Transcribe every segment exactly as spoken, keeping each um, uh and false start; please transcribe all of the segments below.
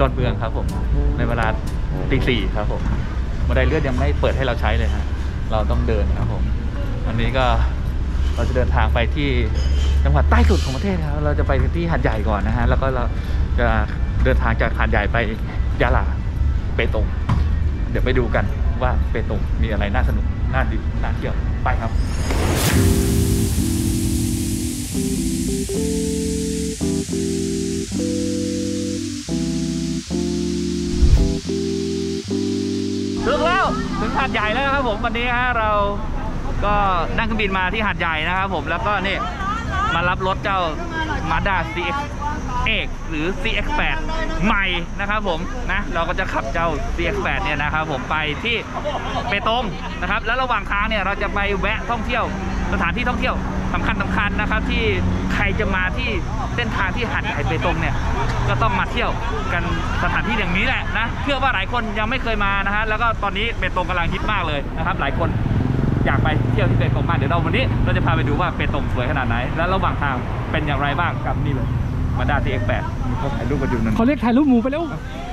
อนเมืองครับผมในเวลาตีสี่ครับผมบันไดเลื่อนยังไม่เปิดให้เราใช้เลยฮะเราต้องเดินครับผมวันนี้ก็เราจะเดินทางไปที่จังหวัดใต้สุดของประเทศครับเราจะไปที่หาดใหญ่ก่อนนะฮะแล้วก็เราจะเดินทางจากหาดใหญ่ไปยะลาเปตงเดี๋ยวไปดูกันว่าเปตงมีอะไรน่าสนุกน่าดีน่าเที่ยวไปครับถึงแล้วถึงหาดใหญ่แล้วครับผมวันนี้ฮะเราก็นั่งเครื่องบินมาที่หาดใหญ่นะครับผมแล้วก็นี่มารับรถเจ้า Mazda ซี เอ็กซ์ เอกหรือ ซี เอ็กซ์ แปด ใหม่นะครับผมนะเราก็จะขับเจ้า ซี เอ็กซ์ แปด เนี่ยนะครับผมไปที่เปตงนะครับแล้วระหว่างทางเนี่ยเราจะไปแวะท่องเที่ยวสถานที่ท่องเที่ยวสำคัญสำคัญนะครับที่ใครจะมาที่เส้นทางที่หาดใหญ่เปตงเนี่ยก็ต้องมาเที่ยวกันสถานที่อย่างนี้แหละนะเชื่อว่าหลายคนยังไม่เคยมานะฮะแล้วก็ตอนนี้เปตงกำลังฮิตมากเลยนะครับหลายคนอยากไปเที่ยวที่เปตงมากเดี๋ยวเราวันนี้เราจะพาไปดูว่าเปตงสวยขนาดไหนและระหว่างทางเป็นอย่างไรบ้างกับนี่เลยMazda ซี เอ็กซ์ แปด เขาถ่ายรูปกันอยู่นั่นเขาเรียกถ่ายรูปหมูไปแล้ว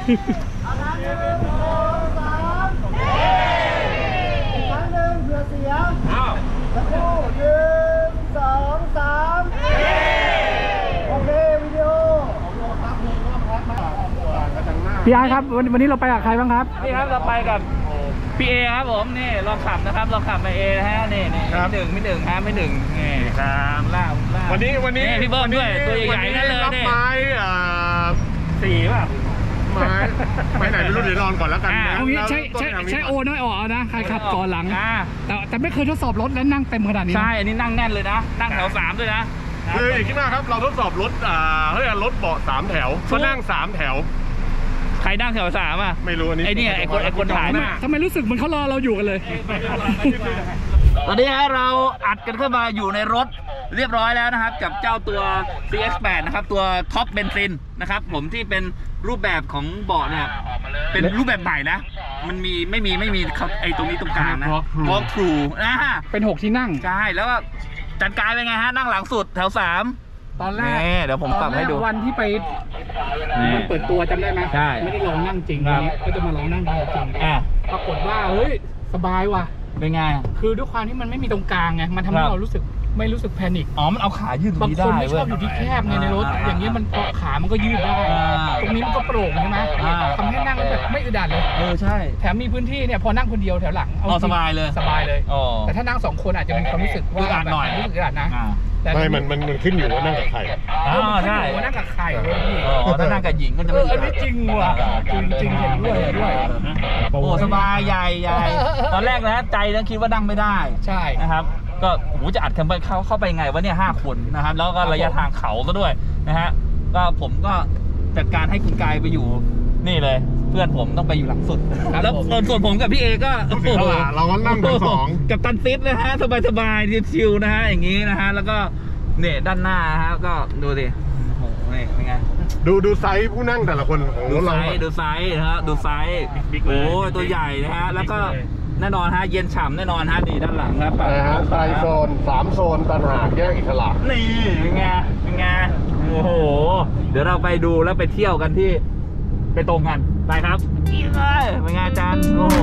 พี่ไอครับวันนี้เราไปกับใครบ้างครับนี่ครับเราไปกับพี่เอครับผมนี่ลองขับนะครับลองขับมาเอนะฮะนี่นี่ไม่หนึ่งไม่หนึ่งฮะไม่หนึ่งนี่ครับล่าล่าวันนี้วันนี้พี่เบิ้มด้วยตัวใหญ่ๆนั่นเลยนี่ไม้สี่ป่ะไม้ไม้ไหนไม่รู้เดี๋ยวลองก่อนแล้วกันเอางี้ใช่ใช่ใช่โอน้อยออกนะใครขับก่อนหลังแต่แต่ไม่เคยทดสอบรถแล้วนั่งเต็มขนาดนี้ใช่อันนี้นั่งแน่นเลยนะนั่งแถวสามด้วยนะคืออีกที่มาครับเราทดสอบรถอ่าเขาเรียกรถเบาะสามแถวก็นั่งสามแถวใครนั่งแถวสามอ่ะไม่รู้อันนี้ไอ้นี่ไอ้คนไอ้คนถ่ายทำไมรู้สึกเหมือนเขารอเราอยู่กันเลยตอนนี้ฮะเราอัดกันเข้ามาอยู่ในรถเรียบร้อยแล้วนะครับกับเจ้าตัว ซี เอ็กซ์ แปด นะครับตัวท็อปเบนซินนะครับผมที่เป็นรูปแบบของเบาะเนี่ยเป็นรูปแบบใหม่นะมันมีไม่มีไม่มีไอ้ตรงนี้ตรงกลางนะวอล์กทรูนะเป็นหกที่นั่งใช่แล้วก็จัดการเป็นไงฮะนั่งหลังสุดแถวสามตอนแรกเดี๋ยวผมปรับให้ดูวันที่ไปมันเปิดตัวจำได้ไหมใช่ไม่ได้ลองนั่งจริงก็จะมาลองนั่งจริงปรากฏว่าเฮ้ยสบายว่ะเป็นไงคือด้วยความที่มันไม่มีตรงกลางไงมันทำให้เรารู้สึกไม่รู้สึกแพนิคอ๋อมันเอาขายืดตรงนี้ได้บางคนไม่ชอบอยู่ที่แคบไงในรถอย่างเงี้ยมันขามันก็ยืดได้ตรงนี้มันก็โปร่งใช่ไหมทำให้นั่งแบบไม่อึดอัดเลยเออใช่แถมมีพื้นที่เนี่ยพอนั่งคนเดียวแถวหลังเอาสบายเลยสบายเลยแต่ถ้านั่งสองคนอาจจะมีความรู้สึกว่าอึดอัดหน่อยรู้สึกอึดอัดนะไม่มันมันมันขึ้นอยู่ว่านั่งกับใครอ๋อใช่ว่านั่งกับใครเลยพี่อ๋อถ้านั่งกับหญิงก็จะไม่อันนี้จริงว่ะจริงจริงเห็นด้วยเห็นด้วยโอ้สบายใหญ่ใหญ่ตอนแรกนะใจนะคิดว่านั่งไม่ได้ใช่นะครับก็โหจะอัดกันไปเข้าเข้าไปไงวะเนี่ยห้าคนนะครับแล้วก็ระยะทางเขาซะด้วยนะฮะก็ผมก็จัดการให้คุณกายไปอยู่นี่เลยเพื่อนผมต้องไปอยู่หลังสุดแล้วส่วนผมกับพี่เอก็โอ้โหเราก็นั่งทั้งสองกับตันซิดนะฮะสบายสบายชิวๆนะฮะอย่างนี้นะฮะแล้วก็เนี่ยด้านหน้าฮะก็ดูดิโอ้โหนี่เป็นไงดูดูไซส์ผู้นั่งแต่ละคนของรถเราดูไซส์นะฮะดูไซส์โอ้ตัวใหญ่นะฮะแล้วก็แน่นอนฮะเย็นฉ่ำแน่นอนฮะดีด้านหลังครับนะฮะไซโซนสามโซนต่างหากแยกอิสระนี่เป็นไงเป็นไงโอ้โหเดี๋ยวเราไปดูแล้วไปเที่ยวกันที่ไปตรงกันไปครับนี่เลยเป็นไงอาจารย์โอ้โห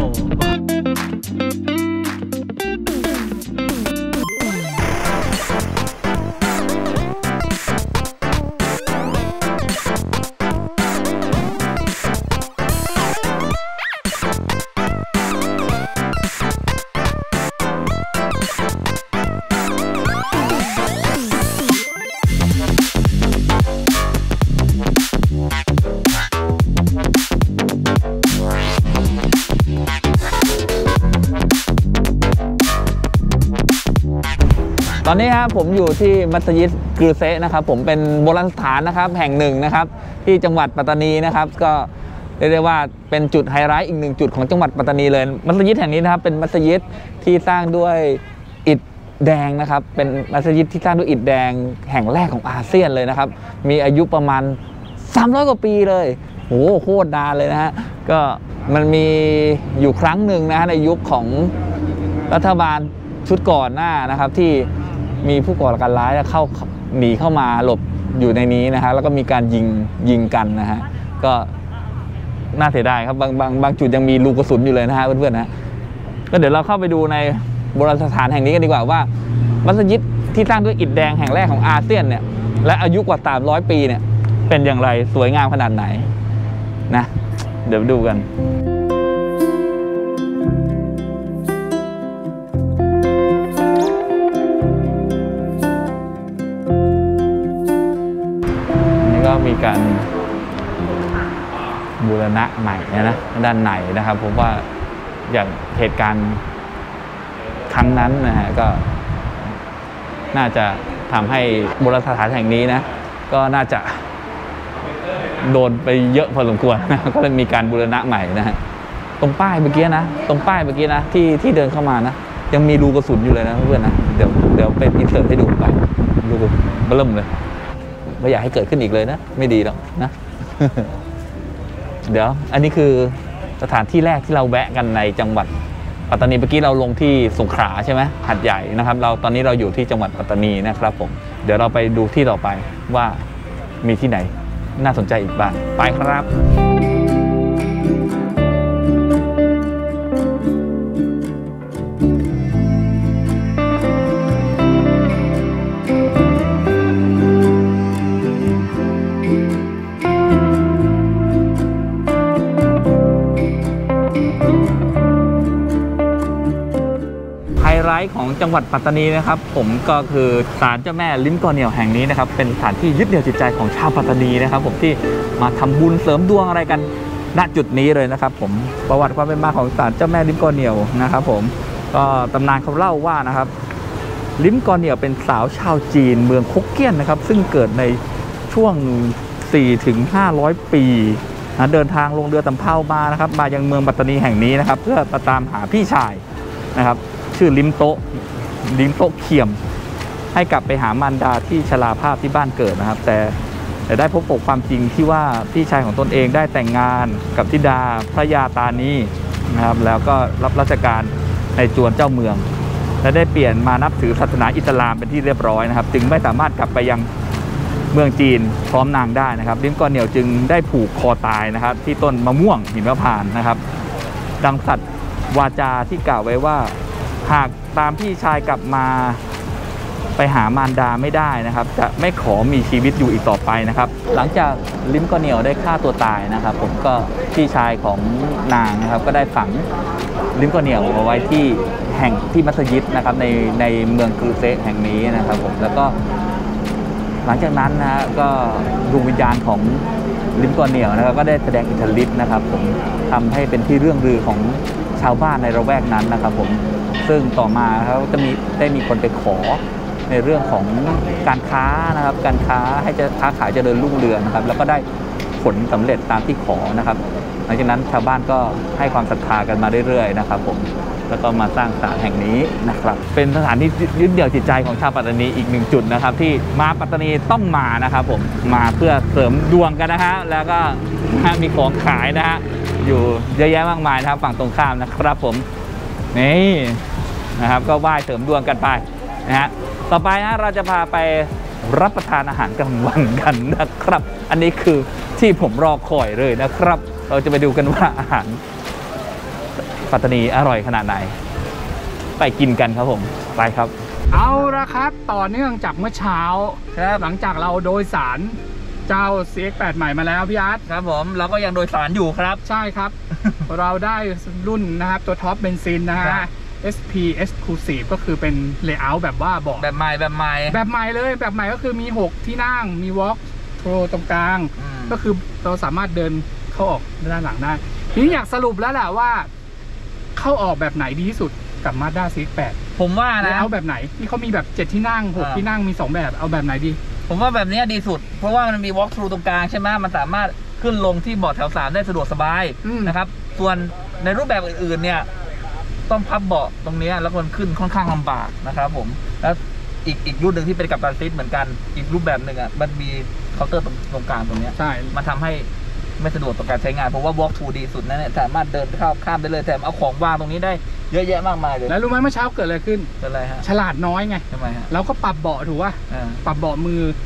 ตอนนี้ครับผมอยู่ที่มัสยิดกรือเซะนะครับผมเป็นโบราณสถานนะครับแห่งหนึ่งนะครับที่จังหวัดปัตตานีนะครับก็เรียกได้ว่าเป็นจุดไฮไลท์อีกหนึ่งจุดของจังหวัดปัตตานีเลยมัสยิดแห่งนี้นะครับเป็นมัสยิดที่สร้างด้วยอิฐแดงนะครับเป็นมัสยิดที่สร้างด้วยอิฐแดงแห่งแรกของอาเซียนเลยนะครับมีอายุประมาณสามร้อยกว่าปีเลยโหโคตรนานเลยนะฮะก็มันมีอยู่ครั้งหนึ่งนะฮะในยุคของรัฐบาลชุดก่อนหน้านะครับที่มีผู้ก่อการร้ายเข้าหนีเข้ามาหลบอยู่ในนี้นะฮะแล้วก็มีการยิงยิงกันนะฮะก็น่าเสียดายครับบางบางบางจุดยังมีรูกระสุนอยู่เลยนะฮะเพื่อนๆนะก็เดี๋ยวเราเข้าไปดูในโบราณสถานแห่งนี้กันดีกว่าว่ามัสยิดที่สร้างด้วยอิฐแดงแห่งแรกของอาเซียนเนี่ยและอายุกว่าสามร้อยปีเนี่ยเป็นอย่างไรสวยงามขนาดไหนนะเดี๋ยวดูกันนี่ก็มีการบูรณะใหม่นะด้านในนะครับผมว่าอย่างเหตุการณ์ครั้งนั้นนะฮะก็น่าจะทำให้โบราณสถานแห่งนี้นะก็น่าจะโดนไปเยอะพอสมควรนะก็เลยมีการบูรณะใหม่นะฮะตรงป้ายเมื่อกี้นะตรงป้ายเมื่อกี้นะที่ที่เดินเข้ามานะยังมีรูกระสุนอยู่เลยนะเพื่อนนะเดี๋ยวเดี๋ยวไปอินเสิร์ตให้ดูไปรูเบิ่มเลยไม่อยากให้เกิดขึ้นอีกเลยนะไม่ดีหรอกนะ เดี๋ยวอันนี้คือสถานที่แรกที่เราแวะกันในจังหวัดปัตตานีเมื่อกี้เราลงที่สงขลาใช่ไหมหาดใหญ่นะครับเราตอนนี้เราอยู่ที่จังหวัดปัตตานีนะครับผมเดี๋ยวเราไปดูที่ต่อไปว่ามีที่ไหนน่าสนใจอีกบ้างไปครับไฮไลท์ของจังหวัดปัตตานีนะครับผมก็คือศาลเจ้าแม่ลิ้มกอเหนี่ยวแห่งนี้นะครับเป็นสถานที่ยึดเหนี่ยวจิตใจของชาวปัตตานีนะครับผมที่มาทำบุญเสริมดวงอะไรกันณจุดนี้เลยนะครับผมประวัติความเป็นมาของศาลเจ้าแม่ลิ้มกอเหนี่ยวนะครับผมก็ตำนานเขาเล่าว่านะครับลิ้มกอเหนี่ยวเป็นสาวชาวจีนเมืองฮกเกี้ยนนะครับซึ่งเกิดในช่วง สี่ถึงห้าร้อย ปีนะเดินทางลงเรือสำเภามานะครับมายังเมืองปัตตานีแห่งนี้นะครับเพื่อมาตามหาพี่ชายนะครับชื่อลิมโตลิมโตเขียมให้กลับไปหามารดาที่ชราภาพที่บ้านเกิดนะครับแต่แต่ได้พบกับความจริงที่ว่าพี่ชายของตนเองได้แต่งงานกับธิดาพระยาตานีนะครับแล้วก็รับราชการในจวนเจ้าเมืองและได้เปลี่ยนมานับถือศาสนาอิสลามเป็นที่เรียบร้อยนะครับจึงไม่สามารถกลับไปยังเมืองจีนพร้อมนางได้นะครับลิมกอเหนี่ยวจึงได้ผูกคอตายนะครับที่ต้นมะม่วงหิมพานต์นะครับดังสัตย์วาจาที่กล่าวไว้ว่าหากตามพี่ชายกลับมาไปหามารดาไม่ได้นะครับจะไม่ขอมีชีวิตอยู่อีกต่อไปนะครับหลังจากลิมกอเหนี่ยวได้ฆ่าตัวตายนะครับผมก็พี่ชายของนางนะครับก็ได้ฝังลิมกอเหนี่ยวเอาไว้ที่แห่งที่มัสยิดนะครับในในเมืองกรูเซแห่งนี้นะครับผมแล้วก็หลังจากนั้นนะฮะก็ดวงวิญญาณของลิมกอเหนี่ยวนะครับก็ได้แสดงอิทธิฤทธิ์นะครับผมทำให้เป็นที่เรื่องลือของชาวบ้านในระแวกนั้นนะครับผมซึ่งต่อมาเขาจะมีได้มีคนไปขอในเรื่องของการค้านะครับการค้าให้จะค้าขายเจริญรุ่งเรืองนะครับแล้วก็ได้ผลสำเร็จตามที่ขอนะครับหลังจากนั้นชาวบ้านก็ให้ความศรัทธากันมาเรื่อยๆนะครับผมแล้วก็มาสร้างศาลแห่งนี้นะครับเป็นสถานที่ยึดเหนี่ยวจิตใจของชาวปัตตานีอีกหนึ่งจุดนะครับที่มาปัตตานีต้องมานะครับผมมาเพื่อเสริมดวงกันนะฮะแล้วก็มีของขายนะฮะอยู่เยอะแยะมากมายนะครับฝั่งตรงข้ามนะครับผมนี่นะครับก็ไหว้เสริมดวงกันไปนะฮะต่อไปนะเราจะพาไปรับประทานอาหารกลางวันกันนะครับอันนี้คือที่ผมรอคอยเลยนะครับเราจะไปดูกันว่าอาหารปัตตานีอร่อยขนาดไหนไปกินกันครับผมไปครับเอาละครับต่อเนื่องจากเมื่อเช้าครับหลังจากเราโดยสารเจ้า ซี เอ็กซ์ แปด ใหม่มาแล้วพี่อาร์ตครับผมเราก็ยังโดยสารอยู่ครับใช่ครับ เราได้รุ่นนะครับตัวท็อปเบนซินนะฮะ เอส พี Exclusive ก็คือเป็นเลเยอร์แบบว่าเบาะแบบใหม่แบบใหม่แบบใหม่เลยแบบใหม่ก็คือมีหกที่นั่งมีวอล์กโทรตรงกลางก็คือเราสามารถเดินเข้าออกด้านหลังได้ทีนี้อยากสรุปแล้วแหละว่าเข้าออกแบบไหนดีที่สุดกับ Mazda ซี เอ็กซ์ แปดผมว่านะเอาแบบไหนที่เขามีแบบเจ็ดที่นั่งหกที่นั่งมีสองแบบเอาแบบไหนดีผมว่าแบบนี้ดีสุดเพราะว่ามันมี walk through ตรงกลางใช่ไหมมันสามารถขึ้นลงที่เบาะแถวสามได้สะดวกสบายนะครับส่วนในรูปแบบอื่นๆเนี่ยต้องพับเบาะตรงนี้แล้วมันขึ้นค่อนข้างลำบากนะครับผมแล้วอีกอีกรุ่นหนึ่งที่เป็นกัปตันซีทเหมือนกันอีกรูปแบบหนึ่งอ่ะมันมีเคาน์เตอร์ตรงตรงกลางตรงนี้ใช่มันทำให้ไม่สะดวกต่อการใช้งานเพราะว่า walk through ดีสุดนะเนี่ยสามารถเดินข้ามข้ามได้เลยแถมเอาของวางตรงนี้ได้เยอะแยะมากมายเลยแล้วรู้ไหมเมื่อเช้าเกิดอะไรขึ้นเกิดอะไรฮะฉลาดน้อยไงทำไมฮะเราก็ปรับเบาะถูกป่ะปรับเบาะมือเพื่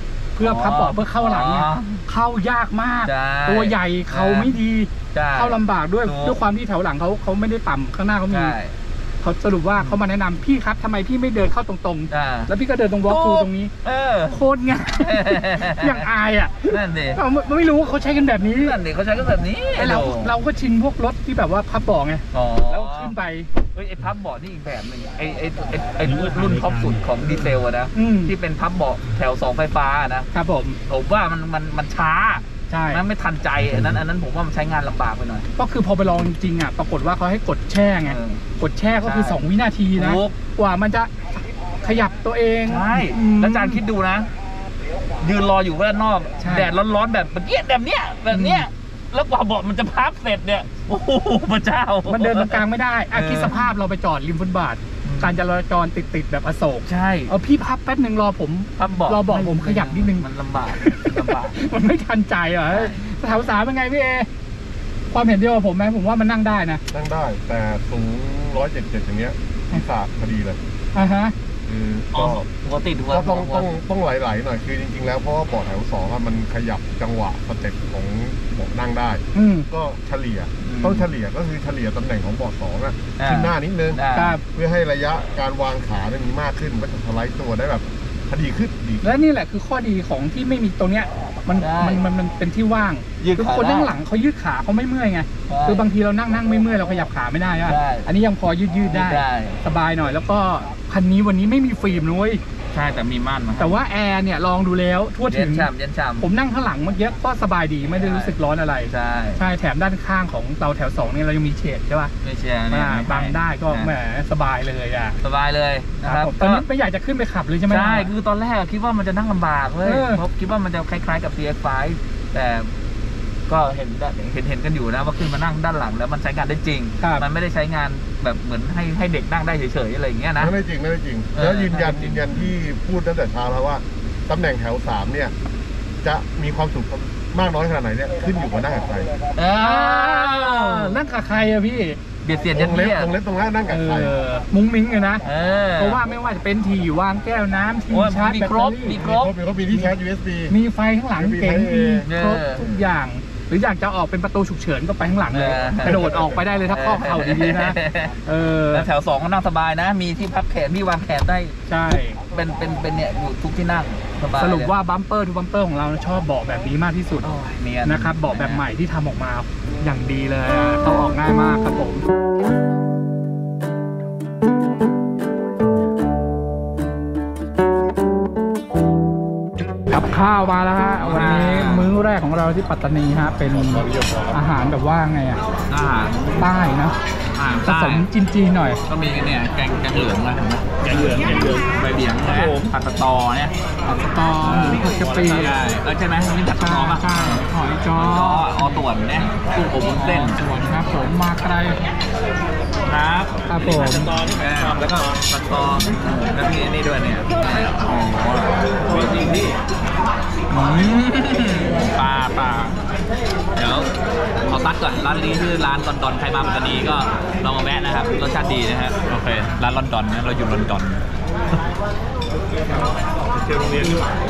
พื่อพับเบาะเพื่อเข้าหลังเนี่ยอ๋อเข้ายากมากใช่ตัวใหญ่เขาไม่ดีใช่เข้าลำบากด้วยถูกด้วยความที่แถวหลังเขาเขาไม่ได้ต่ำข้างหน้าเขามีใช่เขาสรุปว่าเขามาแนะนำพี่ครับทำไมพี่ไม่เดินเข้าตรงอ่าๆ แล้วพี่ก็เดินตรงวอล์กถูทูกตรงนี้เออโคตรง่าย อย่างอายอ่ะนั่นดิเราไม่ไม่รู้ว่าเขาใช้กันแบบนี้นั่นดิเขาใช้ก็แบบนี้ไอเราเราก็ชินพวกรถที่แบบว่าพับเบาะไงอ๋อแล้วขึ้นไปเฮ้ยไอ้พับเบาะนี่อีกแบบหนึงไอ้ไอ้ไอ้ไอ้รุ่นท็อปสุดของดีเซลอะนะอืมที่เป็นพับเบาะแถวสองไฟฟ้านะครับผมผมว่ามันมันมันช้าใช่นั้นไม่ทันใจอันนั้นอันนั้นผมว่ามันใช้งานลำบากไปหน่อยก็คือพอไปลองจริงๆอ่ะปรากฏว่าเขาให้กดแช่ไงเออกดแช่ก็คือใช่สองวินาทีนะถูกกว่ามันจะขยับตัวเองใช่อืมแล้วอาจารย์คิดดูนะ ยืนรออยู่ด้านนอกใช่แดดร้อนๆแบบเมื่อกี้แบบเนี้ยแบบเนี้ยแล้วกว่าเบาะมันจะพับเสร็จเนี่ยโอ้โหพระเจ้ามันเดินตรงกลางไม่ได้อ่ะเออคิดสภาพเราไปจอดริมฟุตบาทอืมการจราจรติดๆแบบอโศกใช่เอาพี่พับแป๊บหนึ่งรอผมพับเบาะรอเบาะผมขยับนิดนึงมันลำบากลำบากมันไม่ทันใจเหรอแถวสามเป็นไงพี่เอ ความเห็นเดียวกับผมไหมผมว่ามันนั่งได้นะนั่งได้แต่สูงร้อยเจ็ดเจ็ดอย่างเงี้ยที่สาพอดีเลยอ่าฮะคืออ๋อก็ปกติถือก็ว่าต้องต้องต้องไหลๆหน่อยคือจริงๆแล้วเพราะว่าเบาะแถวสองอะมันขยับจังหวะสเต็ปของเบาะนั่งได้อืมก็เฉลี่ยต้องเฉลี่ยก็คือเฉลี่ยตำแหน่งของเบาะสองอะอ่าขึ้นหน้านิดนึงได้ครับเพื่อให้ระยะการวางขาเนี่ยมีมากขึ้นมันก็จะสไลด์ตัวได้แบบพอดีขึ้นดีขึ้นและนี่แหละคือข้อดีของที่ไม่มีตรงเนี้ยมันได้มันมันมันเป็นที่ว่างยืดคือขาคนนั่งได้หลังเขายืดขาเขาไม่เมื่อยไงใช่คือบางทีเรานั่งนั่งไม่เมื่อยเราขยับขาไม่ได้อะใช่อันนี้ยังพอยืดยืดได้ยืดได้สบายหน่อยแล้วก็คันนี้วันนี้ไม่มีฟิล์มนุ้ยใช่แต่มีม่านมาแต่ว่าแอร์เนี่ยลองดูแล้วทั่วเย็ถึนงฉ่ำเย็นฉ่ำผมนั่งข้างหลังเมื่อกี้ก็สบายดีไม่ได้รู้สึกร้อนอะไรใช่ใช่แถมด้านข้างของเราแถวสองเนี่ยเรายังมีเฉดใช่ป่ะไม่เชียร์เนี่ยอ่าม่ให้บังได้ก็นะแหมสบายเลยอ่ะสบายเลยนะคครัรับบ ผมตอนนี้ไม่อยากจะขึ้นไปขับเลยใช่ไหมใช่คือตอนแรกคิดว่ามันจะนั่งลำบากเลยเออเพราะคิดว่ามันจะคล้ายๆกับ ซี เอ็กซ์ ไฟว์ แต่ก็เห็นได้เห็นเห็นกันอยู่นะว่าขึ้นมานั่งด้านหลังแล้วมันใช้งานได้จริงครับมันไม่ได้ใช้งานแบบเหมือนให้ให้เด็กนั่งได้เฉยๆอะไรอย่างเงี้ยนะไม่ได้จริงไม่ได้จริงเออแล้วยืนยันไม่ได้จริยืงนยันที่พูดตั้งแต่เช้าแล้วว่าตำแหน่งแถวสามเนี่ย จะมีความสุขมากน้อยขนาดไหนเนี่ยขึ้นอยู่กับหน้ากับใครเออ้าอวนั่งกับใครอะพี่เบียดเสียดวยันงเล็บเยียวงเล็บตรงนั้นนั่งกับเอใครอมุ้งมิ้งเลยนะเออเพราะว่าไม่ว่าจะเป็นทีวางแก้วน้ำทีโอ้ยชาร์จมีแบตครเตอบ รี่มีครบมีครบมีที่ชาร์จ ยู เอส บีมีไฟข้างหลังมีเก๋งไฟมีเออครบทุกอย่าง หรืออยากจะออกเป็นประตูฉุกเฉินก็ไปข้างหลังเลยเออกระโดดออกไปได้เลยถ้าข้อเข่าดีๆนะเออแล้วแถวสองก็นั่งสบายนะ มีที่พับแขนที่วางแขนได้ใช่เป็นเป็นเป็นเนี่ยอยู่ทุกที่นั่งสบายสรุปเลยว่าบัมเปอร์ทุกบัมเปอร์ของเราชอบเบาะแบบนี้มากที่สุดโอ้ยเนียนนะครับเบาะแบบใหม่ที่ทำออกมาอย่างดีเลยอะเอาออกง่ายมากครับผมกับข้าวมาแล้วฮะวันนี้มื้อแรกของเราที่ปัตตานีฮะเป็นอาหารแบบว่าไงอ่ะอาหารใต้นะอาหารผใต้สมจีนๆหน่อยก็มีเนี่ยแกงแกงเหลืองนะเห็นไหมแกงเหลืองแกงเหลืองใบเบี่ยงนะผัดสตอเนี่ยผัดสตอหมูผัดกะปิใช่เออใช่ไหมนี่ผัดสตอป่ะใช่หอยจ้อก็ออต่วนเนี่ยกุ้งอบวุ้นเส้นส่วนครับผมมาไกลครับครับผมผัดสตอนี่ครับแล้วก็ผัดสตอแล้วมีอันนี้ด้วยเนี่ยอ๋อจริงที่ปลาปลาเดี๋ยวขอซัดก่อนร้านนี้คือร้านลอนดอนใครมาปัตตานีก็ลองมาแวะนะครับรสชาติดีนะฮะโอเคร้านลอนดอนนะเราอยู่ลอนดอนเที่ยวโรงเรียน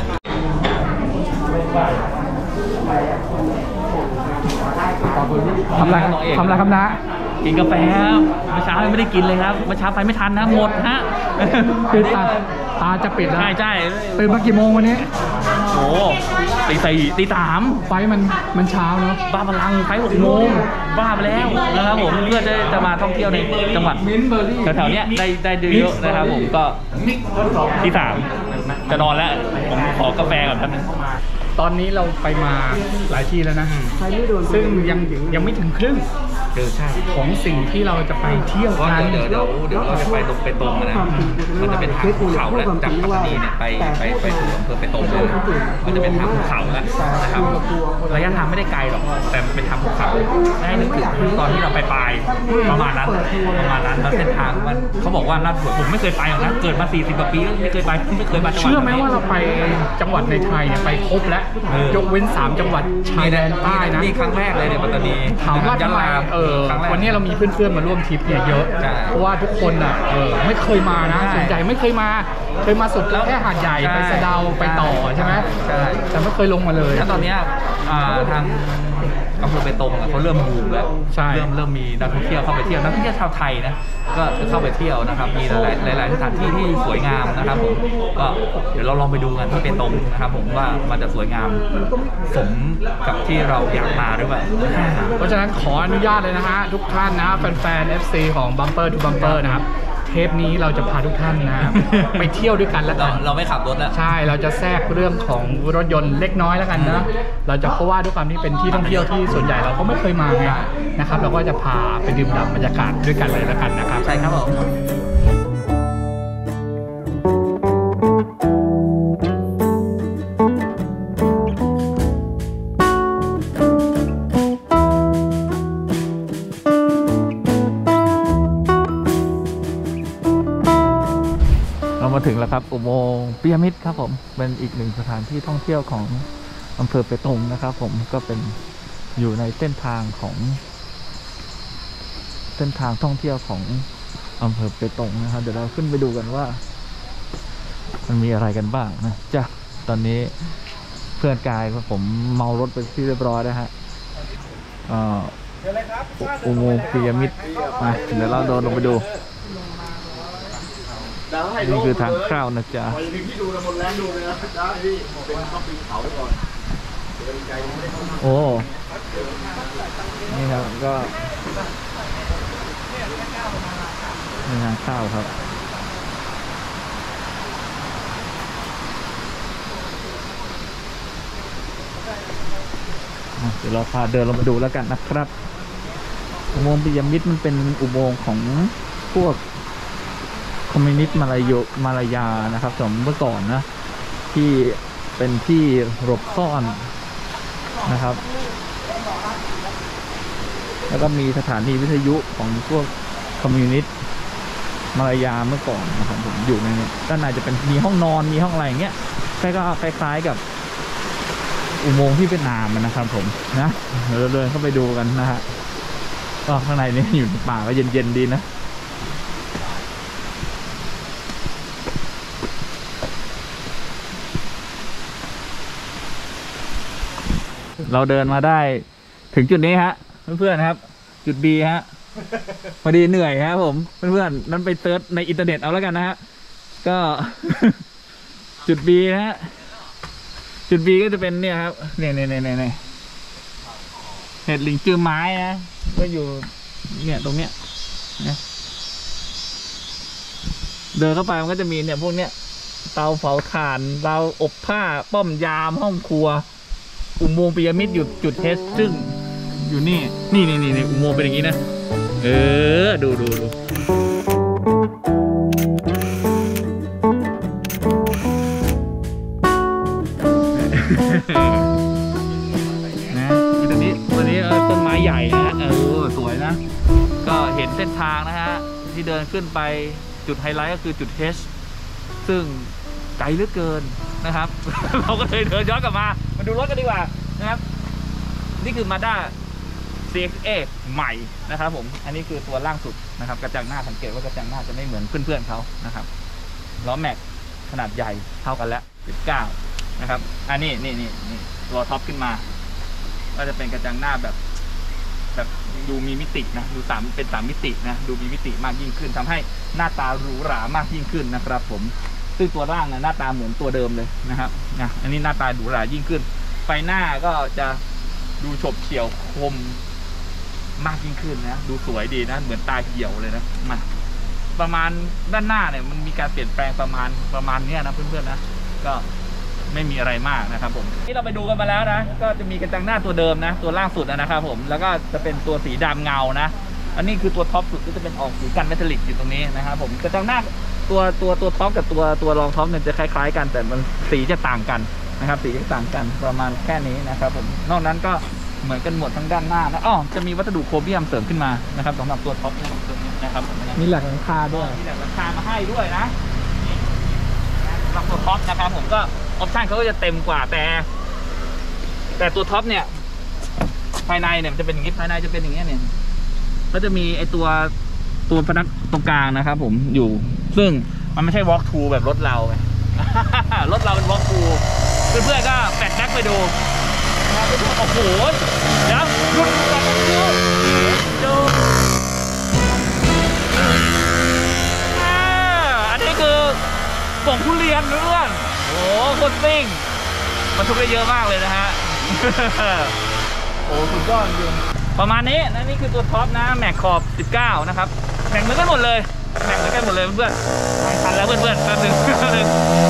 ทำอะไรทำอะไรครับนะกินกาแฟครับเมื่อเช้าไม่ได้กินเลยครับเมื่อเช้าไปไม่ทันนะหมดฮะคือตาตาจะปิดแล้วใช่ใช่ตื่นมากี่โมงวันนี้โอ้ตีสี่ตีสามไฟมันมันเช้าเนาะบ้าพลังไปหกโมงบ้าไปแล้วนะครับผมเพื่อจะจะมาท่องเที่ยวในจังหวัดมิ้นท์เบอร์รี่แถวๆเนี้ยได้ได้เยอะๆนะครับผมก็ตีสามจะนอนแล้วผมขอกาแฟก่อนแป๊บนึงตอนนี้เราไปมาหลายที่แล้วนะซึ่งยังยังไม่ถึงครึ่งเออใช่ของสิ่งที่เราจะไปเที่ยวเพราะกันเดี๋ยวเดี๋ยวเดี๋ยวเราจะไปตรงไปตรงนะมันจะเป็นทางภูเขาแล้วจากปัตตานีเนี่ยไปไปไปถึงอำเภอไปตรงเลยมันจะเป็นทางภูเขาแล้วนะครับระยะทางไม่ได้ไกลหรอกแต่มันเป็นทางภูเขาได้นึกถึงตอนที่เราไปปลายประมาณนั้นประมาณนั้นแล้วเส้นทางมันเขาบอกว่าลาดสวยผมไม่เคยไปหรอกนะเกิดมาสี่สิบกว่าปีไม่เคยไปไม่เคยมาจังหวัดเชื่อไหมว่าเราไปจังหวัดในไทยเนี่ยไปครบแล้วเออยกเว้นสามจังหวัดชายแดนใต้นะนี่ครั้งแรกเลยเนี่ยปัตตานีถามว่าทำไมยะลเอออครั้งแรกวันนี้เรามีเพื่อนๆมาร่วมทริปเนี่ยเยอะใช่เพราะว่าทุกคนอ่ะเออไม่เคยมานะใช่ส่วนใหญ่ไม่เคยมาเคยมาสุดแค่หาดใหญ่ใช่ไปสะเดาไปต่อใช่ไหมใช่แต่ไม่เคยลงมาเลยแล้วตอนเนี้ยอ่าทางอำเภอเบตงอะเขาเริ่มบูมแล้วใช่เริ่มเริ่มมีนักท่องเที่ยวเข้าไปเที่ยวนักท่องเที่ยวชาวไทยนะก็จะเข้าไปเที่ยวนะครับมีหลายๆหลายๆสถานที่ที่สวยงามนะครับผมก็เดี๋ยวเราลองไปดูกันที่เบตงนะครับผมว่ามันจะสวยงามสมกับที่เราอยากมาหรือเปล่าเพราะฉะนั้นขออนุญาตเลยนะฮะทุกท่านนะแฟนๆ เอฟ ซี ของ Bumper to Bumper นะครับเทปนี้เราจะพาทุกท่านนะ ไปเที่ยวด้วยกันแล้วเรากันเราไม่ขับรถแล้วใช่ เราจะแทรกเรื่องของรถยนต์เล็กน้อยแล้วกันนะ เราจะเพราะว่าด้วยความที่เป็นที่ท่องเที่ยวที่ส่วนใหญ่เราก็ไม่เคยมาไงนะครับ เราก็จะพาไปดื่มด่ำบรรยากาศด้วยกันเลยแล้วกันนะครับใช่ครับผม เรามาถึงแล้วครับอุโมงค์พีระมิดครับผมเป็นอีกหนึ่งสถานที่ท่องเที่ยวของอำเภอเปตงนะครับผมก็เป็นอยู่ในเส้นทางของเส้นทางท่องเที่ยวของอำเภอเปตงนะครับเดี๋ยวเราขึ้นไปดูกันว่ามันมีอะไรกันบ้างนะจ้ะตอนนี้เพื่อนกายผมเมารถไปที่เรียบร้อยแล้วฮะเอ่ออุโมงค์พีระมิดมาเดี๋ยวเราเดินลงไปดูนี่คือทางเข้านะจ๊ะโอ้ นี่ครับก็นี่ทางเข้าครับอ่ะเดี๋ยวเราพาเดินลงมาดูแล้วกันนะครับอุโมงค์พีระมิดมันเป็นอุโมงค์ของพวกคอมมิวนิสต์มาลายมาลายานะครับสมัยเมื่อก่อนนะที่เป็นที่หลบซ่อนนะครับ แล้วก็มีสถานีวิทยุของพวกคอมมิวนิสต์มาลายาเมื่อก่อนนะครับผมอยู่ในนี้ด้านในจะเป็นมีห้องนอนมีห้องอะไรอย่างเงี้ยใกล้ก็คล้ายๆกับอุโมงค์ที่เวียดนามนะครับผมนะเดี๋ยวเราเดินเข้าไปดูกันนะฮะก็ข้างในนี้อยู่ในป่าก็เย็นๆดีนะเราเดินมาได้ถึงจุดนี้ฮะเพื่อนๆครับจุด B ฮะพอดีเหนื่อยครับผมเพื่อนๆนั้นไปเซิร์ชในอินเทอร์เน็ตเอาแล้วกันนะฮะก็ จุด B นะฮะจุด B ก็จะเป็นเนี่ยครับเนี่ยเนี่ยเนี่ยเนี่ยเห็ดลิงจือไม้นะก็อยู่เนี่ยตรงเนี้ยนะเดินเข้าไปมันก็จะมีเนี่ยพวกเนี้ยเตาเผาถ่านเตาอบผ้าป้อมยามห้องครัวอุโมงค์พีระมิดอยู่จุดเทสซึ่งอยู่นี่นี่นี่นี่อุโมงค์เป็นอย่างนี้นะเออดูดูดูนะตัวนี้ตัวนี้ต้นไม้ใหญ่นะเออสวยนะก็เห็นเส้นทางนะฮะที่เดินขึ้นไปจุดไฮไลท์ก็คือจุดเทสซึ่งไกลเหลือเกินนะครับ เราก็เลยเดินย้อนกลับมามาดูรถกันดีกว่านะครับนี่คือ Mazda ซี เอ็กซ์ เอ ใหม่นะครับผมอันนี้คือตัวล่างสุดนะครับกระจังหน้าสังเกตว่ากระจังหน้าจะไม่เหมือนเพื่อนๆเขานะครับล้อแม็กขนาดใหญ่เท่ากันแล้วสิบเก้านะครับอันนี้นี่นี่นี่ตัวท็อปขึ้นมาก็จะเป็นกระจังหน้าแบบแบบดูมีมิตินะดูสามเป็นสามมิตินะดูมีมิติมากยิ่งขึ้นทำให้หน้าตาหรูหรามากยิ่งขึ้นนะครับผมซึ่งตัวร่างนะหน้าตาเหมือนตัวเดิมเลยนะครับนะอันนี้หน้าตาหรูหรายิ่งขึ้นไฟหน้าก็จะดูฉบเฉี่ยวคมมากยิ่งขึ้นนะดูสวยดีนะเหมือนตาเหี่ยวเลยนะมาประมาณด้านหน้าเนี่ยมันมีการเปลี่ยนแปลงประมาณประมาณเนี้ยนะเพื่อนๆนะก็ไม่มีอะไรมากนะครับผมที่เราไปดูกันมาแล้วนะก็จะมีกระจังหน้าตัวเดิมนะตัวล่างสุดนะครับผมแล้วก็จะเป็นตัวสีดำเงานะอันนี้คือตัวท็อปสุดก็จะเป็นออกสีกันเมทัลลิกอยู่ตรงนี้นะครับผมกระจังหน้าตัวตัวตัวท็อปกับตัวตัวรองท็อปเนี่ยจะคล้ายๆกันแต่มันสีจะต่างกันนะครับสีจะต่างกันประมาณแค่นี้นะครับผมนอกนั้นก็เหมือนกันหมดทั้งด้านหน้านะอ๋อจะมีวัสดุโครเมียมเสริมขึ้นมานะครับสำหรับตัวท็อปเนี่ยนะครับมีหลักหลังคาด้วยมีหลักหลังคามาให้ด้วยนะนี่สำหรับตัวท็อปนะครับผมก็ออปชั่นเขาก็จะเต็มกว่าแต่ แต่ตัวท็อปเนี่ยภายในเนี่ยมันจะเป็นอย่างนี้ภายในจะเป็นอย่างนี้เนี่ยก็จะมีไอตัวตัวพนักตรงกลางนะครับผมอยู่ซึ่งมันไม่ใช่ walk through แบบรถเราไง รถเราเป็น walk through เพื่อนๆก็แปดแบ็คไปดูนะครับไปดูโอ้โหเดี๋ยวหยุดก่อนดูดูอ่าอันนี้คือป่งทุเรียนเพื่อนโอ้โหโคตรซิ่งมันทุกได้เยอะมากเลยนะฮะ โอ้สุดยอดจริงประมาณนี้นะนี่คือตัวท็อปนะแม็กขอบสิบเก้านะครับแม็กเหมือนกันหมดเลยแม็กเหมือนกันหมดเลยเพื่อนๆทันแล้วเพื่อนๆแป๊บนึงแป๊บนึง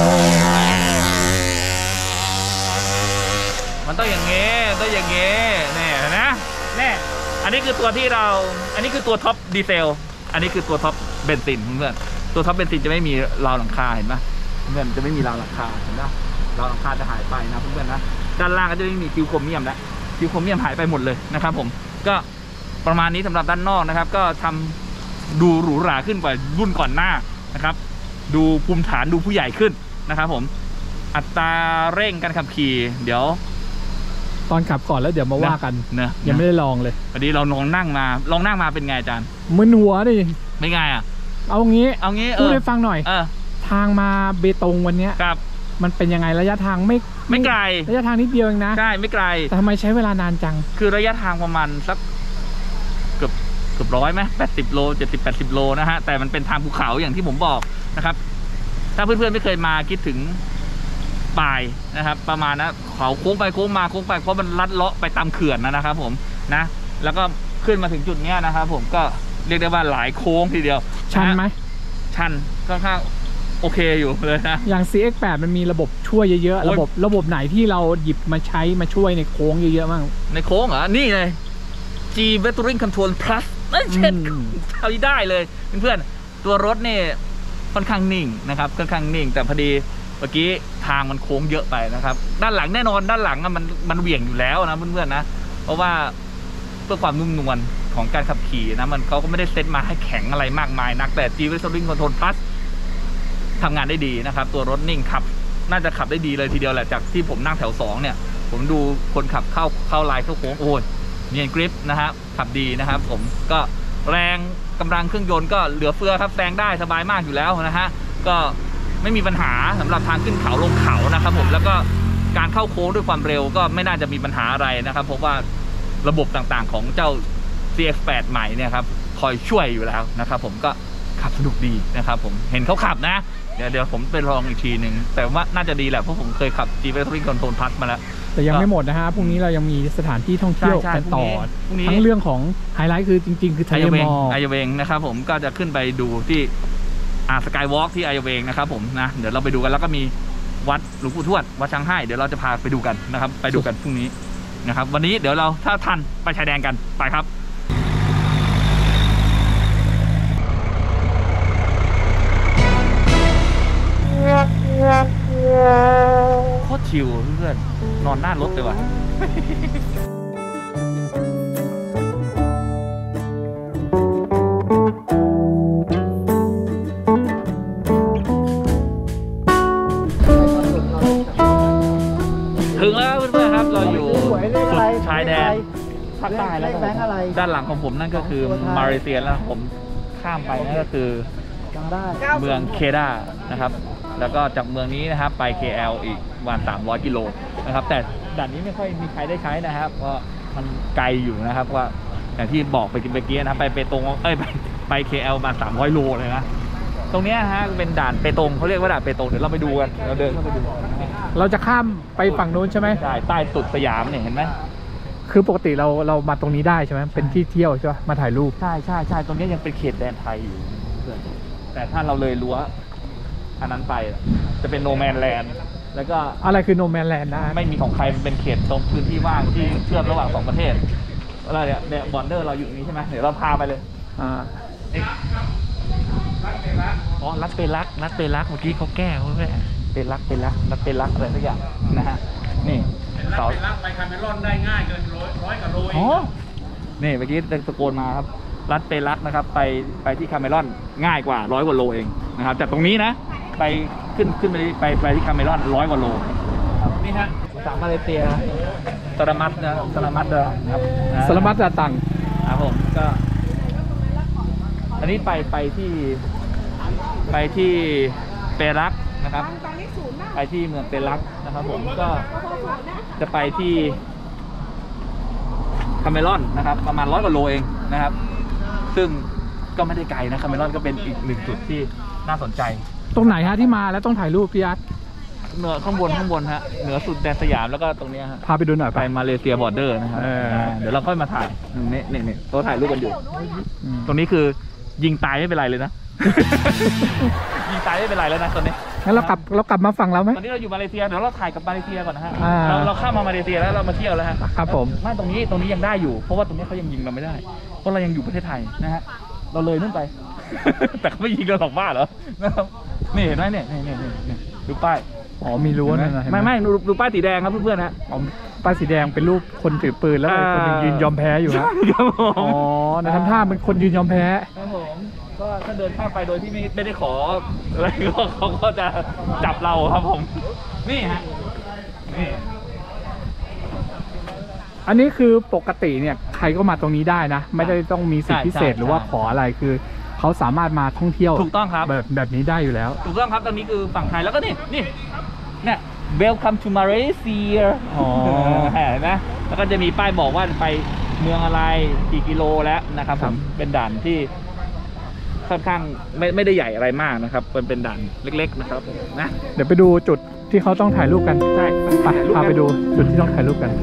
มันต้องอย่างงี้ต้องอย่างงี้นี่นะแน่อันนี้คือตัวที่เราอันนี้คือตัวท็อปดีเซลอันนี้คือตัวท็อปเบนซินเพื่อนๆตัวท็อปเบนซินจะไม่มีราวหลังคาเห็นปะเพื่อนจะไม่มีราวหลังคาเห็นปะราวหลังคาจะหายไปนะเพื่อนๆนะด้านล่างก็จะไม่มีคิวโครเมียมแล้วคิวโครเมียมหายไปหมดเลยนะครับผมก็ประมาณนี้สำหรับด้านนอกนะครับก็ทำดูหรูหราขึ้นกว่ารุ่นก่อนหน้านะครับดูภูมิฐานดูผู้ใหญ่ขึ้นนะครับผมอัตราเร่งการขับขี่เดี๋ยวตอนขับก่อนแล้วเดี๋ยวมาว่ากันนะยังไม่ได้ลองเลยวันนี้เราลองนั่งมาลองนั่งมาเป็นไงอาจารย์มึนหัวดิไม่ไงอ่ะเอางี้เอางี้พูดให้ฟังหน่อยเออทางมาเบตงวันนี้ครับมันเป็นยังไงระยะทางไม่ไม่ไกลระยะทางนิดเดียวเองนะใช่ไม่ไกลแต่ทำไมใช้เวลานานจังคือระยะทางประมาณสักเกือบเกือบร้อยไหมแปดสิบโลเจ็ดสิบแปดสิบโลนะฮะแต่มันเป็นทางภูเขาอย่างที่ผมบอกนะครับถ้าเพื่อนๆไม่เคยมาคิดถึงป่ายนะครับประมาณนะเขาโค้งไปโค้งมาโค้งไปเพราะมันลัดเลาะไปตามเขื่อนนะครับผมนะแล้วก็ขึ้นมาถึงจุดนี้นะครับผมก็เรียกได้ว่าหลายโค้งทีเดียวชันไหมชันค่อนข้างโอเคอยู่เลยนะอย่าง ซี เอ็กซ์ แปด มันมีระบบช่วยเยอะๆระบบระบบไหนที่เราหยิบมาใช้มาช่วยในโค้งเยอะๆบ้างในโค้งเหรอนี่เลย G Vectoring Control Plus นั่นเช่นเท่าที่ได้เลยเพื่อนๆตัวรถเนี่ยค่อนข้างนิ่งนะครับค่อนข้างนิ่งแต่พอดีเมื่อกี้ทางมันโค้งเยอะไปนะครับด้านหลังแน่นอนด้านหลังมันมันเหวี่ยงอยู่แล้วนะเพื่อนๆนะเพราะว่าเพื่อความนุ่มนวลของการขับขี่นะมันเขาก็ไม่ได้เซตมาให้แข็งอะไรมากมายนักแต่ G Vectoring Control Plusทำงานได้ดีนะครับตัวรถนิ่งขับน่าจะขับได้ดีเลยทีเดียวแหละจากที่ผมนั่งแถวสองเนี่ยผมดูคนขับเข้าเข้าลายเข้าโค้งโอ้ยเนียนกริปนะครับขับดีนะครับผมก็แรงกำลังเครื่องยนต์ก็เหลือเฟือครับแซงได้สบายมากอยู่แล้วนะฮะก็ไม่มีปัญหาสำหรับทางขึ้นเขาลงเขานะครับผมแล้วก็การเข้าโค้งด้วยความเร็วก็ไม่น่าจะมีปัญหาอะไรนะครับเพราะว่าระบบต่างๆของเจ้า ซี เอ็กซ์ แปด ใหม่เนี่ยครับคอยช่วยอยู่แล้วนะครับผมก็ขับสนุกดีนะครับผมเห็นเขาขับนะเดี๋ยวเดี๋ยวผมไปลองอีกทีหนึ่งแต่ว่าน่าจะดีแหละเพราะผมเคยขับ G Vectoring Control Plus มาแล้วแต่ยังไม่หมดนะฮะพรุ่งนี้เรายังมีสถานที่ท่องเที่ยวกันต่อทั้งเรื่องของไฮไลท์คือจริงๆคือทะเลหมอกไอเวงนะครับผมก็จะขึ้นไปดูที่อ่าสกายวอล์กที่ไอเวงนะครับผมนะเดี๋ยวเราไปดูกันแล้วก็มีวัดหลวงปู่ทวดวัดช้างให้เดี๋ยวเราจะพาไปดูกันนะครับไปดูกันพรุ่งนี้นะครับวันนี้เดี๋ยวเราถ้าทันไปชายแดนกันไปครับโคตรชิลเพื่อนนอนหน้ารถเลยว่ะถึงแล้วเพื่อนๆครับเราอยู่สุดชายแดนภาคใต้แล้วด้านหลังของผมนั่นก็คือมาเลเซียแล้วผมข้ามไปนั่นก็คือเมืองเคดานะครับแล้วก็จากเมืองนี้นะครับไป เค แอล อีกประมาณสามร้อยกิโลนะครับแต่ด่านนี้ไม่ค่อยมีใครได้ใช้นะครับเพราะมันไกลอยู่นะครับว่าอย่างที่บอกไปเมื่อกี้นะไปเปตงเอ้ยไปไป เค แอล มาสามร้อยโลเลยนะตรงนี้ฮะเป็นด่านเปตงเขาเรียกว่าด่านเปตงเดี๋ยวเราไปดูกันเราเดินเข้าไปดูเราจะข้ามไปฝั่งนู้นใช่ไหมใช่ใต้สุดสยามเนี่ยเห็นไหมคือปกติเราเรามาตรงนี้ได้ใช่ไหมเป็นที่เที่ยวใช่ไหมมาถ่ายรูปใช่ใช่ใช่ตรงนี้ยังเป็นเขตแดนไทยอยู่แต่ถ้าเราเลยรั้วอันนั้นไปจะเป็นโนแมนแลนด์แล้วก็อะไรคือโนแมนแลนด์นะไม่มีของใครเป็นเขตตรงพื้นที่ว่างที่เชื่อมระหว่างสองประเทศอะไรเนี่ยเนี่ยบอร์เดอร์เราอยู่นี้ใช่ไหมเดี๋ยวเราพาไปเลยอ่าอ๋อรัดเปรักรัดเปรักเมื่อกี้เขาแก้เขาแก้เป็นรักเป็นรักรัดเป็นรักอะไรสักอย่างนะฮะนี่เสาไปคาเมรอนได้ง่ายเกินร้อยร้อยกว่าโลเองอ๋อนี่เมื่อกี้ตะโกนมาครับรัดเปรักนะครับไปไปที่คาเมรอนง่ายกว่าร้อยกว่าโลเองนะครับจากตรงนี้นะไปขึ้นขึ้นไปไปไปที่คาเมรอนร้อยกว่าโลนี่ฮะสามมาเลเซียสลามัดนะสลามัดนะครับสลามัดจะตังครับผมก็อันนี้ไปไปที่ไปที่เปรักนะครับไปที่เมืองเปรักนะครับผมก็จะไปที่คาเมรอนนะครับประมาณร้อยกว่าโลเองนะครับซึ่งก็ไม่ได้ไกลนะคาเมรอนก็เป็นอีกหนึ่งจุดที่น่าสนใจตรงไหนฮะที่มาแล้วต้องถ่ายรูปพี่อาร์ตเหนือข้างบนข้างบนฮะเหนือสุดแดนสยามแล้วก็ตรงนี้ฮะพาไปดูหน่อยไปมาเลเซียบอร์เดอร์นะครับเดี๋ยวเราค่อยมาถ่ายนี่นี่นี่ตัวถ่ายรูปกันอยู่ตรงนี้คือยิงตายไม่เป็นไรเลยนะยิงตายไม่เป็นไรแล้วนะตอนนี้งั้นเรากลับเรากลับมาฝั่งเราไหมตอนนี้เราอยู่มาเลเซียเดี๋ยวเราถ่ายกับมาเลเซียก่อนนะฮะเราเราข้ามมามาเลเซียแล้วเรามาเที่ยวแล้วฮะครับผมไม่ตรงนี้ตรงนี้ยังได้อยู่เพราะว่าตรงนี้เขายังยิงเราไม่ได้เพราะเรายังอยู่ประเทศไทยนะฮะเราเลยนู่นไปแต่เขาไม่ยิงเราหรอกบ้าเหรอนะครับนี่เห็นไหมเนี่ยนี่นี่นี่ดูป้ายอ๋อมีรั้วนะไม่ไม่ดูป้ายสีแดงครับเพื่อนๆนะป้ายสีแดงเป็นรูปคนถือปืนแล้วคนหนึ่งยืนยอมแพ้อยู่ครับอ๋อในทำท่าเป็นคนยืนยอมแพ้ครับผมก็ถ้าเดินข้ามไปโดยที่ไม่ไม่ได้ขออะไรก็เขาก็จะจับเราครับผมนี่ฮะนี่อันนี้คือปกติเนี่ยใครก็มาตรงนี้ได้นะไม่ได้ต้องมีสิทธิพิเศษหรือว่าขออะไรคือเขาสามารถมาท่องเที่ยวถูกต้องครับแบบแบบนี้ได้อยู่แล้วถูกต้องครับตรงนี้คือฝั่งไทยแล้วก็นี่นี่เนี่ย Welcome to Malaysia อ๋อเห็นไหมแล้วก็จะมีป้ายบอกว่าไปเมืองอะไรกี่กิโลแล้วนะครับผมเป็นด่านที่ค่อนข้างไม่ไม่ได้ใหญ่อะไรมากนะครับเป็นเป็นด่านเล็กๆนะครับนะเดี๋ยวไปดูจุดที่เขาต้องถ่ายรูปกันใช่ไปพาไปดูจุดที่ต้องถ่ายรูปกัน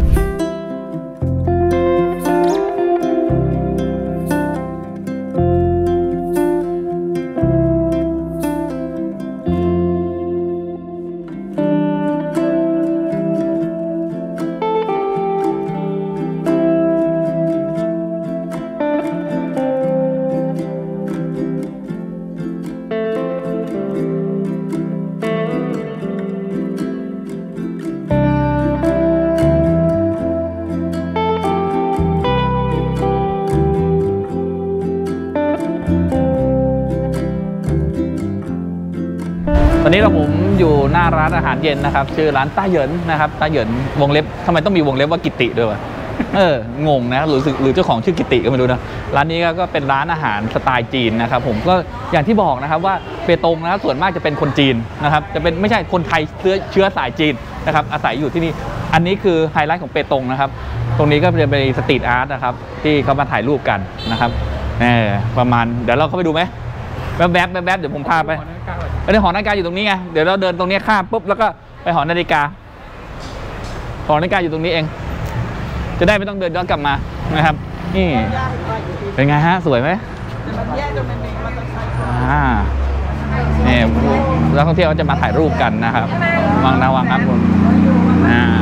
ตอนนี้เราผมอยู่หน้าร้านอาหารเย็นนะครับชื่อร้านต้าเหยินนะครับต้าเหยินวงเล็บทำไมต้องมีวงเล็บว่ากิติด้วยวะเอองงนะหรือหรือเจ้าของชื่อกิติก็ไม่รู้นะร้านนี้ก็เป็นร้านอาหารสไตล์จีนนะครับผมก็อย่างที่บอกนะครับว่าเปตงนะส่วนมากจะเป็นคนจีนนะครับจะเป็นไม่ใช่คนไทยเชื้อเชื้อสายจีนนะครับอาศัยอยู่ที่นี่อันนี้คือไฮไลท์ของเปตงนะครับตรงนี้ก็จะเป็นสตรีทอาร์ตนะครับที่เขามาถ่ายรูปกันนะครับเออประมาณเดี๋ยวเราเข้าไปดูไหมแวบๆแวบๆเดี๋ยวผมพาไปไปในหอนาฬิกาอยู่ตรงนี้ไงเดี๋ยวเราเดินตรงนี้ข้ามปุ๊บแล้วก็ไปหอนาฬิกาหอนาฬิกาอยู่ตรงนี้เองจะได้ไม่ต้องเดินย้อนกลับมานะครับนี่เป็นไงฮะสวยไหมอ่านี่นักท่องเที่ยวจะมาถ่ายรูปกันนะครับวางนะวางครับผมอ่า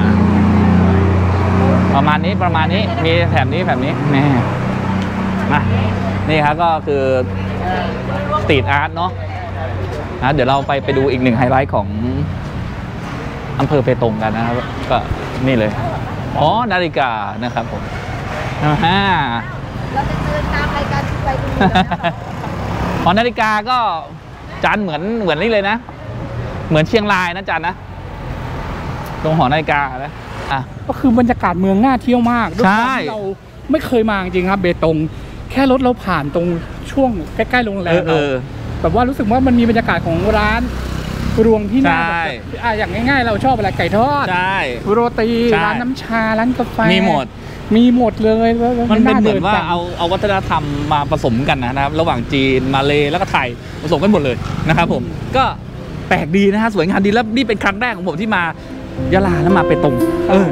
ประมาณนี้ประมาณนี้มีแถบนี้แบบนี้นี่มานี่ครับก็คือสตรีทอาร์ตเนาะนะเดี๋ยวเราไปไปดูอีกหนึ่งไฮไลท์ของอำเภอเปตงกันนะครับก็นี่เลยอ๋อนาฬิกานะครับผมอ่าฮะเราจะเดินตามรายการไปดูหอนาฬิกาก็จานเหมือนเหมือนนี่เลยนะเหมือนเชียงรายนะจานนะตรงหอนาฬิกานะอ่ะก็คือบรรยากาศเมืองน่าเที่ยวมากด้วยความที่เราไม่เคยมาจริงครับเบตงแค่รถเราผ่านตรงช่วงใกล้ๆโรงแรมเราแบบว่ารู้สึกว่ามันมีบรรยากาศของร้านรวงที่น่าแบบอ่ะอย่างง่ายๆเราชอบอะไรไก่ทอดโรตีร้านน้ำชาร้านกาแฟมีหมดมีหมดเลยมันเป็นเหมือนว่าเอาเอาวัฒนธรรมมาผสมกันนะครับระหว่างจีนมาเลแล้วก็ไทยผสมกันหมดเลยนะครับผมก็แปลกดีนะฮะสวยงามดีแล้วนี่เป็นครั้งแรกของผมที่มายะลาแล้วมาเปตงเออ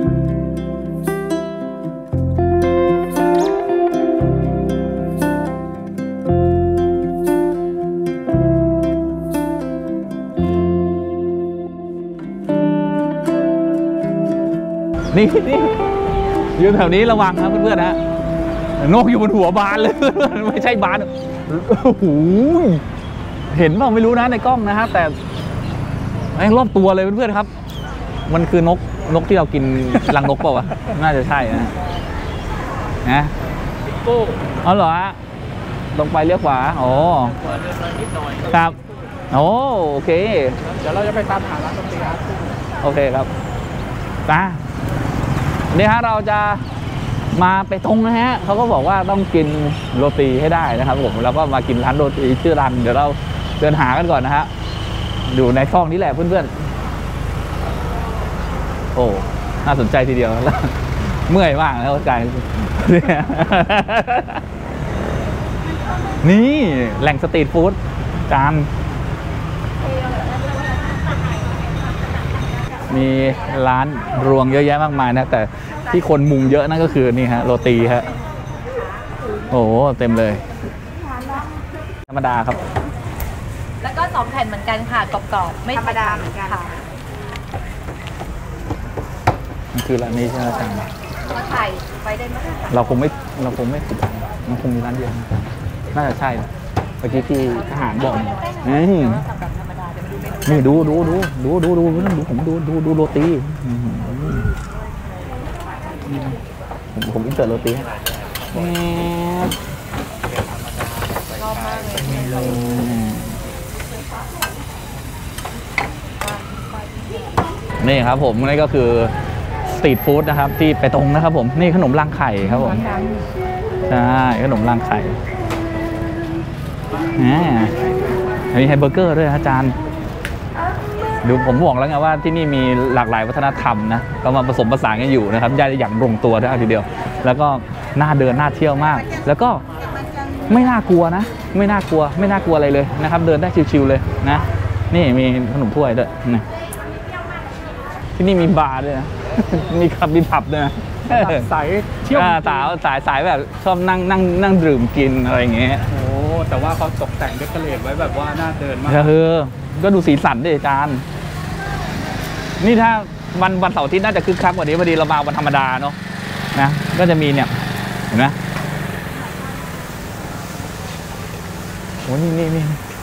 นี่นี่ยืนแถวนี้ระวังนะเพื่อนๆนะนกอยู่บนหัวบานเลยไม่ใช่บานโอ้โหเห็นเปล่าไม่รู้นะในกล้องนะฮะแต่ไอ้รอบตัวเลยเพื่อนๆครับมันคือนกนกที่เรากินรังนกเปล่าวะน่าจะใช่นะนะอ๋อเหรอฮะลงไปเลี้ยวขวาโอ้ครับโอ้โอเคเดี๋ยวเราจะไปตามหาร้านดนตรีโอเคครับนะนี่ฮะเราจะมาไปตรงนะฮะเขาก็บอกว่าต้องกินโรตีให้ได้นะครับผมแล้วก็มากินร้านโรตีชื่อร้านเดี๋ยวเราเดินหากันก่อนนะฮะอยู่ในซองนี้แหละเพื่อนๆโอ้น่าสนใจทีเดียวแล้วเมื่อยมากแล้วใจนี่แหล่งสตรีทฟู้ดจานมีร้านรวงเยอะแยะมากมายนะแต่ที่คนมุงเยอะนั่นก็คือนี่ฮะโรตีฮะโอ้เต็มเลยธรรมดาครับแล้วก็สองแผ่นเหมือนกันค่ะกรอบๆไม่ธรรมดาเหมือนกันค่ะมันคือร้านนี้ใช่ไหมอาจารย์มาถ่ายไปได้ไหมเราคงไม่เราคงไม่มันคงมีร้านเดียวน่าจะใช่เมื่อกี้ที่ทหารบอกนี่นี่ดูดูดูดูดูดูดูผมดูดูดูโรตีผมผมอินเสิร์ตโรตีนี่ครับผมนี่ก็คือสตรีทฟู้ดนะครับที่ไปตรงนะครับผมนี่ขนมรางไข่ครับผมใช่ขนมรางไข่อันนี้ไฮเบอร์เกอร์ด้วยอาจารย์ดูผมบอกแล้วไงว่าที่นี่มีหลากหลายวัฒนธรรมนะก็มาผสมผสานกันอยู่นะครับได้อย่างลงตัวได้ทีเดียวแล้วก็น่าเดินน่าเที่ยวมากแล้วก็ไม่น่ากลัวนะไม่น่ากลัวไม่น่ากลัวอะไรเลยนะครับเดินได้ชิวๆเลยนะนี่มีขนมถ้วยด้วยนะที่นี่มีบาร์ด้วยนะมีคลับมีผับด้วยนะสายเที่ยวสาวสายสายแบบชอบนั่งนั่งนั่งดื่มกินอะไรอย่างเงี้ยโอ้แต่ว่าเขาตกแต่งเดคอเรทไว้แบบว่าน่าเดินมากเออก็ดูสีสันดิอาจารย์นี่ถ้าวันวันเสาร์อาทิตย์น่าจะคึกคักกว่านี้พอดีเรามาวันธรรมดาเนาะนะก็จะมีเนี่ยเห็นไหมโอ้นี่นี่นี่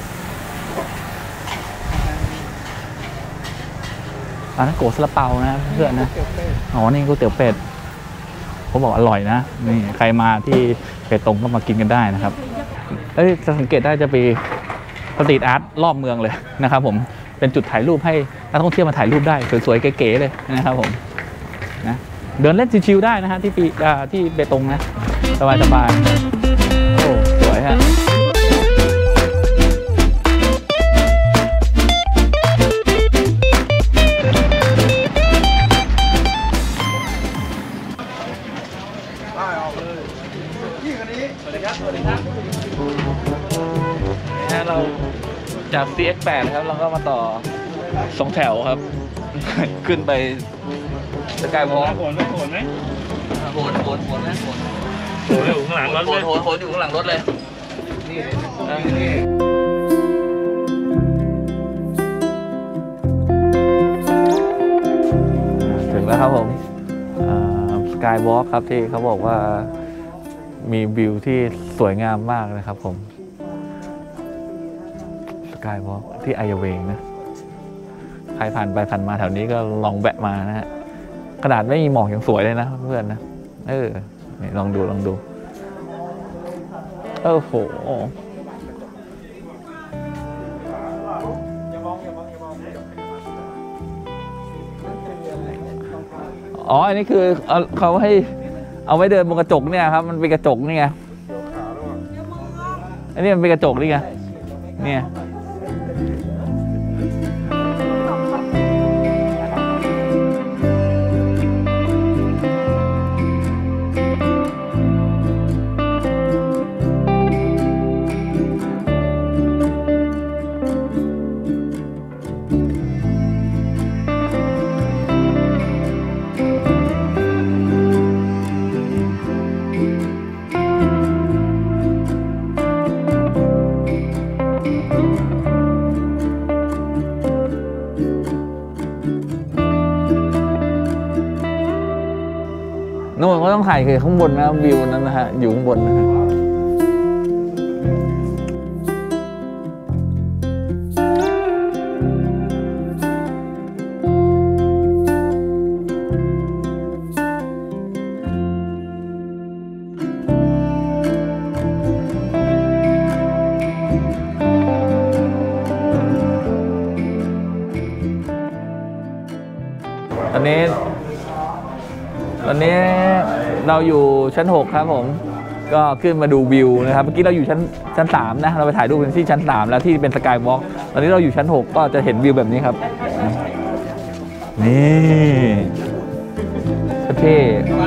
อันนั้นโกซาลาเปานะเพื่อนนะอ๋อนี่ก๋วยเตี๋ยวเป็ดเขาบอกอร่อยนะนี่ใครมาที่เป็ดตรงก็มากินกันได้นะครับเอ้ยจะสังเกตได้จะไปสตรีทอาร์ตรอบเมืองเลยนะครับผมเป็นจุดถ่ายรูปให้นักท่องเที่ยวมาถ่ายรูปได้สวยๆเก๋ๆเลยนะครับผมนะเดินเล่นชิวๆได้นะฮะที่ปีที่เบตงนะสบายๆโอ้สวยฮะเราจาก ซี เอ็กซ์ แปด นะครับเราก็มาต่อสองแถวครับ ขึ้นไปสกายวอล์กโหนไหมโหนไหมโหนโหนโหนนะโหนโหนอยู่ข้างหลังรถเลยโหนโหนอยู่ข้างหลังรถเลยถึงแล้วครับผมสกายวอล์กครับที่เขาบอกว่ามีวิวที่สวยงามมากนะครับผมสกายวอล์กที่ไอเวงนะใครผ่านไปผ่านมาแถวนี้ก็ลองแวะมานะฮะขนาดไม่มีหมอกยังสวยเลยนะเพื่อนนะเออนี่ลองดูลองดูเออโหอ๋ออันนี้คือเขาให้เอาไว้เดินบนกระจกเนี่ยครับมันเป็นกระจกนี่ไงอันนี้มันเป็นกระจกนี่ไงเนี่ยโน่นเขาต้องถ่ายคือข้างบนนะวิวนั้นนะฮะอยู่ข้างบนนะฮะตอนนี้ตอนนี้เราอยู่ชั้นหกครับผมก็ขึ้นมาดูวิวนะครับเมื่อกี้เราอยู่ชั้นชั้นสามนะเราไปถ่ายรูปกันที่ชั้นสามแล้วที่เป็นสกายวอล์กตอนนี้เราอยู่ชั้นหกก็จะเห็นวิวแบบนี้ครับนี่เท่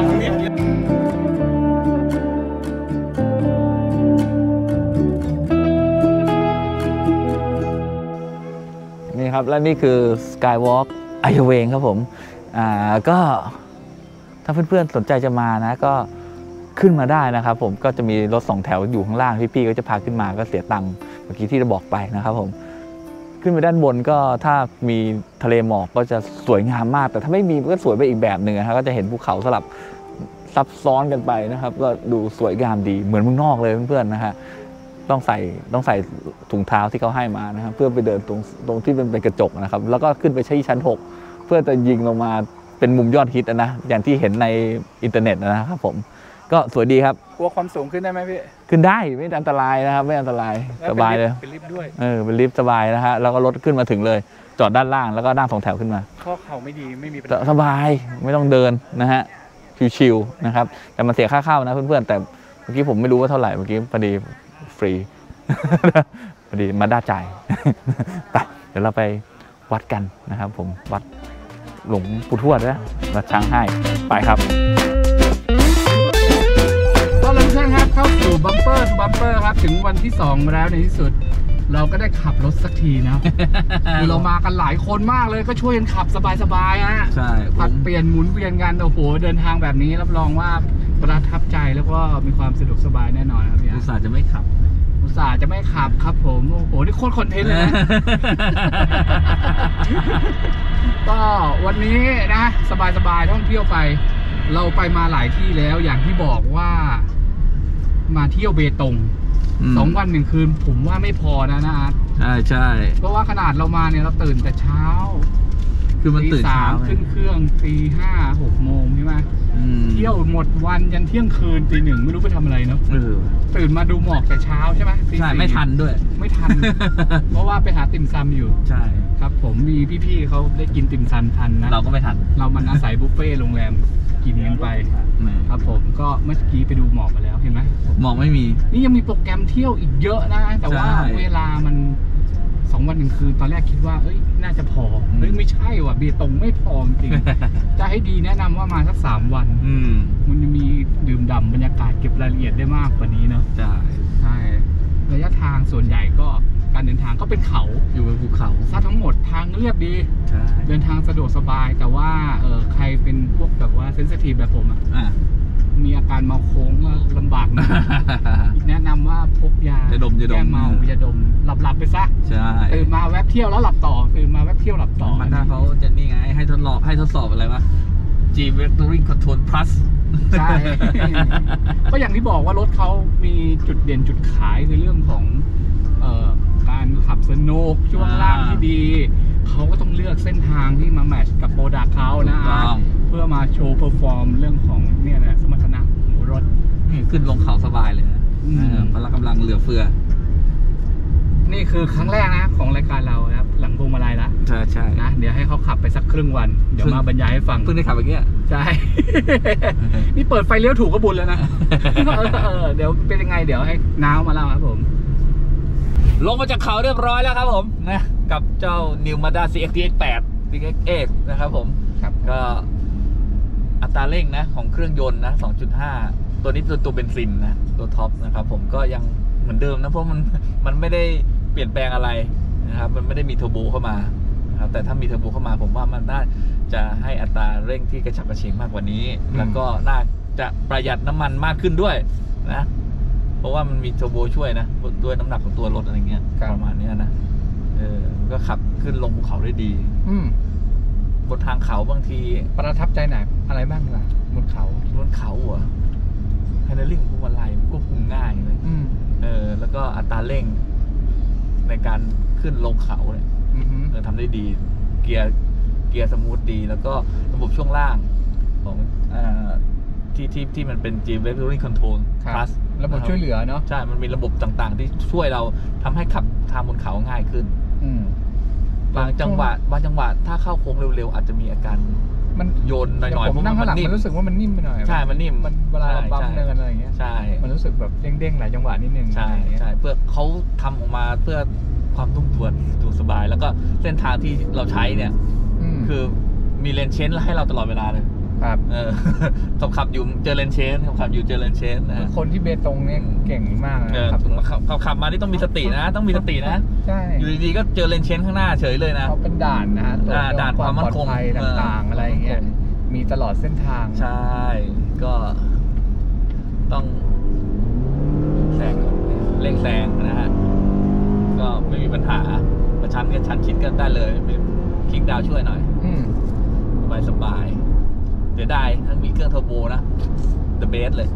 นี่ครับและนี่คือสกายวอล์กไอเวงครับผมอ่าก็ถ้าเพื่อนๆสนใจจะมานะก็ขึ้นมาได้นะครับผมก็จะมีรถสองแถวอยู่ข้างล่างพี่ๆก็จะพาขึ้นมาก็เสียตังค์เมื่อกี้ที่เราบอกไปนะครับผมขึ้นไปด้านบนก็ถ้ามีทะเลหมอกก็จะสวยงามมากแต่ถ้าไม่มีก็สวยไปอีกแบบหนึ่งนะครับก็จะเห็นภูเขาสลับซับซ้อนกันไปนะครับก็ดูสวยงามดีเหมือนเมืองนอกเลยเพื่อนๆนะฮะต้องใส่ต้องใส่ถุงเท้าที่เขาให้มานะครับเพื่อไปเดินตรงตรงที่เป็นเป็นกระจกนะครับแล้วก็ขึ้นไปที่ชั้นหกเพื่อจะยิงลงมาเป็นมุมยอดฮิตนะอย่างที่เห็นในอินเทอร์เน็ตนะครับผมก็สวยดีครับกลัวความสูงขึ้นได้ไหมพี่ขึ้นได้ไม่อันตรายนะครับไม่อันตรายสบายเลยเป็นลิฟต์ด้วยเออเป็นลิฟต์สบายนะฮะแล้วก็รถขึ้นมาถึงเลยจอดด้านล่างแล้วก็นั่งสองแถวขึ้นมาข้อเข่าไม่ดีไม่มีปัญหาสบายไม่ต้องเดินนะฮะชิวๆนะครับแต่มันเสียค่าเข้านะเพื่อนๆแต่เมื่อกี้ผมไม่รู้ว่าเท่าไหร่เมื่อกี้พอดีฟรีพอดีมาด้าจ่ายไปเดี๋ยวเราไปวัดกันนะครับผมวัดหลวงปู่ทวดนะวัดช้างให้ไปครับก็เลยเพื่อนครับเข้าสู่บัมเปอร์ทูบัมเปอร์ครับถึงวันที่สองแล้วในที่สุดเราก็ได้ขับรถสักทีนะ คือเรามากันหลายคนมากเลยก็ช่วยกันขับสบายๆฮะใช่ผัดเปลี่ยนหมุนเวียนกันโอ้โหเดินทางแบบนี้รับรองว่าประทับใจแล้วก็มีความสะดวกสบายแน่นอนครับพี่อุตส่าห์จะไม่ขับอุตส่าห์จะไม่ขับครับผมโอ้โหนี่โคตรคอนเทนต์เลยนะ ก็วันนี้นะสบายๆท่องเที่ยวไปเราไปมาหลายที่แล้วอย่างที่บอกว่ามาเที่ยวเบตงสองวันหนึ่งคืนผมว่าไม่พอนะนะอาร์ตใช่ใช่เพราะว่าขนาดเรามาเนี่ยเราตื่นแต่เช้าคือมันตื่นเช้าขึ้นเครื่องตีห้าหกโมงใช่ไหมเที่ยวหมดวันยันเที่ยงคืนตีหนึ่งไม่รู้ไปทำอะไรเนาะตื่นมาดูหมอกแต่เช้าใช่ไหมใช่ไม่ทันด้วยไม่ทัน เพราะว่าไปหาติ่มซำอยู่ใช่ครับผมมีพี่ๆเขาได้กินติ่มซำทันนะเราก็ไม่ทันเรามันอาศัยบุฟเฟ่โรงแรมกินกันไปครับผมก็เมื่อกี้ไปดูหมอกมาแล้วเห็นไหมหมอกไม่มีนี่ยังมีโปรแกรมเที่ยวอีกเยอะนะแต่ว่าเวลามันสองวันหนึ่งคืนตอนแรกคิดว่าเอ้ยน่าจะพอเฮ้ยไม่ใช่ว่ะเบตงไม่พอจริง จะให้ดีแนะนำว่ามาสักสามวันมันจะมีดื่มด่ำบรรยากาศเก็บรายละเอียดได้มากกว่านี้เนาะใช่ใช่ระยะทางส่วนใหญ่ก็การเดินทางก็เป็นเขาอยู่บนภูเขาซะทั้งหมดทางเรียบดีใช่เดินทางสะดวกสบายแต่ว่าเออใครเป็นพวกแบบว่าเซนซิทีฟแบบผมอ่ะมีอาการเมาโค้งก็ลำบากนะ แนะนำว่าพกยาจะดมจะดมเมาจะดมหลับหลับไปซะใช่ตื่นมาแวบเที่ยวแล้วหลับต่อตื่นมาแวบเที่ยวหลับต่อมันถ้าเขาจะนี่ไงให้ทดลองให้ทดสอบอะไรวะ G Vectoring Control Plus ใช่ ก็อย่างที่บอกว่ารถเขามีจุดเด่นจุดขายคือเรื่องของเอ่อการขับสนุกช่วงล่างที่ดีเขาก็ต้องเลือกเส้นทางที่มาแมทช์กับโปรดักต์เขานะเพื่อมาโชว์เพอร์ฟอร์มเรื่องของเนี่ยแหละสมรรถนะของรถขึ้นลงเขาสบายเลยนะพละกำลังเหลือเฟือนี่คือครั้งแรกนะของรายการเราครับหลังพวงมาลัยละใช่ใช่นะเดี๋ยวให้เขาขับไปสักครึ่งวันเดี๋ยวมาบรรยายให้ฟังเพิ่งได้ขับเมื่อกี้ใช่ นี่เปิดไฟเลี้ยวถูกก็บุญแล้วนะ เดี๋ยวเป็นยังไงเดี๋ยวให้น้าวมาเล่าครับผมลงมาจากเขาเรียบร้อยแล้วครับผมนะกับเจ้า New Mazda ซี เอ็กซ์ ที เอ็กซ์ แปด ซี เอ็กซ์ เอ็กซ์ นะครับผมครับก็อัตราเร่งนะของเครื่องยนต์นะ สองจุดห้า ตัวนี้ตัวตัวเบนซินนะตัวท็อปนะครับผมก็ยังเหมือนเดิมนะเพราะมันมันไม่ได้เปลี่ยนแปลงอะไรนะครับมันไม่ได้มีเทอร์โบเข้ามานะครับแต่ถ้ามีเทอร์โบเข้ามาผมว่ามันน่าจะให้อัตราเร่งที่กระฉับกระเฉงมากกว่านี้แล้วก็น่าจะประหยัดน้ำมันมากขึ้นด้วยนะเพราะว่ามันมีเทอร์โบช่วยนะด้วยน้ำหนักของตัวรถอะไรเงี้ยประมาณนี้นะเออก็ขับขึ้นลงภูเขาได้ดีบนทางเขาบางทีประทับใจไหนอะไรบ้างล่ะบนเขาบนเขาเหรอแฮนเดิลลิ่งของพวงมาลัยควบคุมง่ายเลยเออแล้วก็อัตราเร่งในการขึ้นลงเขาเนี่ยเออทำได้ดีเกียร์เกียร์สมูทดีแล้วก็ระบบช่วงล่างของอ่าที่ที่ที่มันเป็น G Vectoring Control Plus ระบบช่วยเหลือเนาะใช่มันมีระบบต่างๆที่ช่วยเราทำให้ขับทางบนเขาง่ายขึ้นบางจังหวะบางจังหวะถ้าเข้าโค้งเร็วๆอาจจะมีอาการมันโยนหน่อยๆผมนั่งข้างหลังมันรู้สึกว่ามันนิ่มไปหน่อยใช่มันนิ่มมันเวลาเราบัมเนินอะไรอย่างเงี้ยใช่มันรู้สึกแบบเด้งๆหลายจังหวะนิดนึงใช่ใช่เพื่อเขาทำออกมาเพื่อความนุ่มนวลดูสบาย แล้วก็เส้นทางที่เราใช้เนี่ยมคือมีเลนเชนให้เราตลอดเวลาเลยครับเออ ขับขับอยู่เจอเลนเชนขับขับอยู่เจอเลนเชนนะคนที่เบตงเนี่ยเก่งมากนะเออครับขับขับขับมานี่ต้องมีสตินะ ต้องมีสตินะใช่อยู่ดีๆก็เจอเลนเชนข้างหน้าเฉยเลยนะเขาเป็นด่านนะฮะตรวจอ่าเรื่องด่านความมั่นคงปลอดภัยเออต่างๆ อะไรอย่างเงี้ยความมั่นคมีตลอดเส้นทางใช่ ก็ต้องแซงเร่งแซงนะฮะ ก็ไม่มีปัญหาประชันกับชันชิดกันได้เลยเป็นคลิกดาวช่วยหน่อยอืมสบายสบายเสียดายถ้ามีเครื่องเทอร์โบนะ the best เลย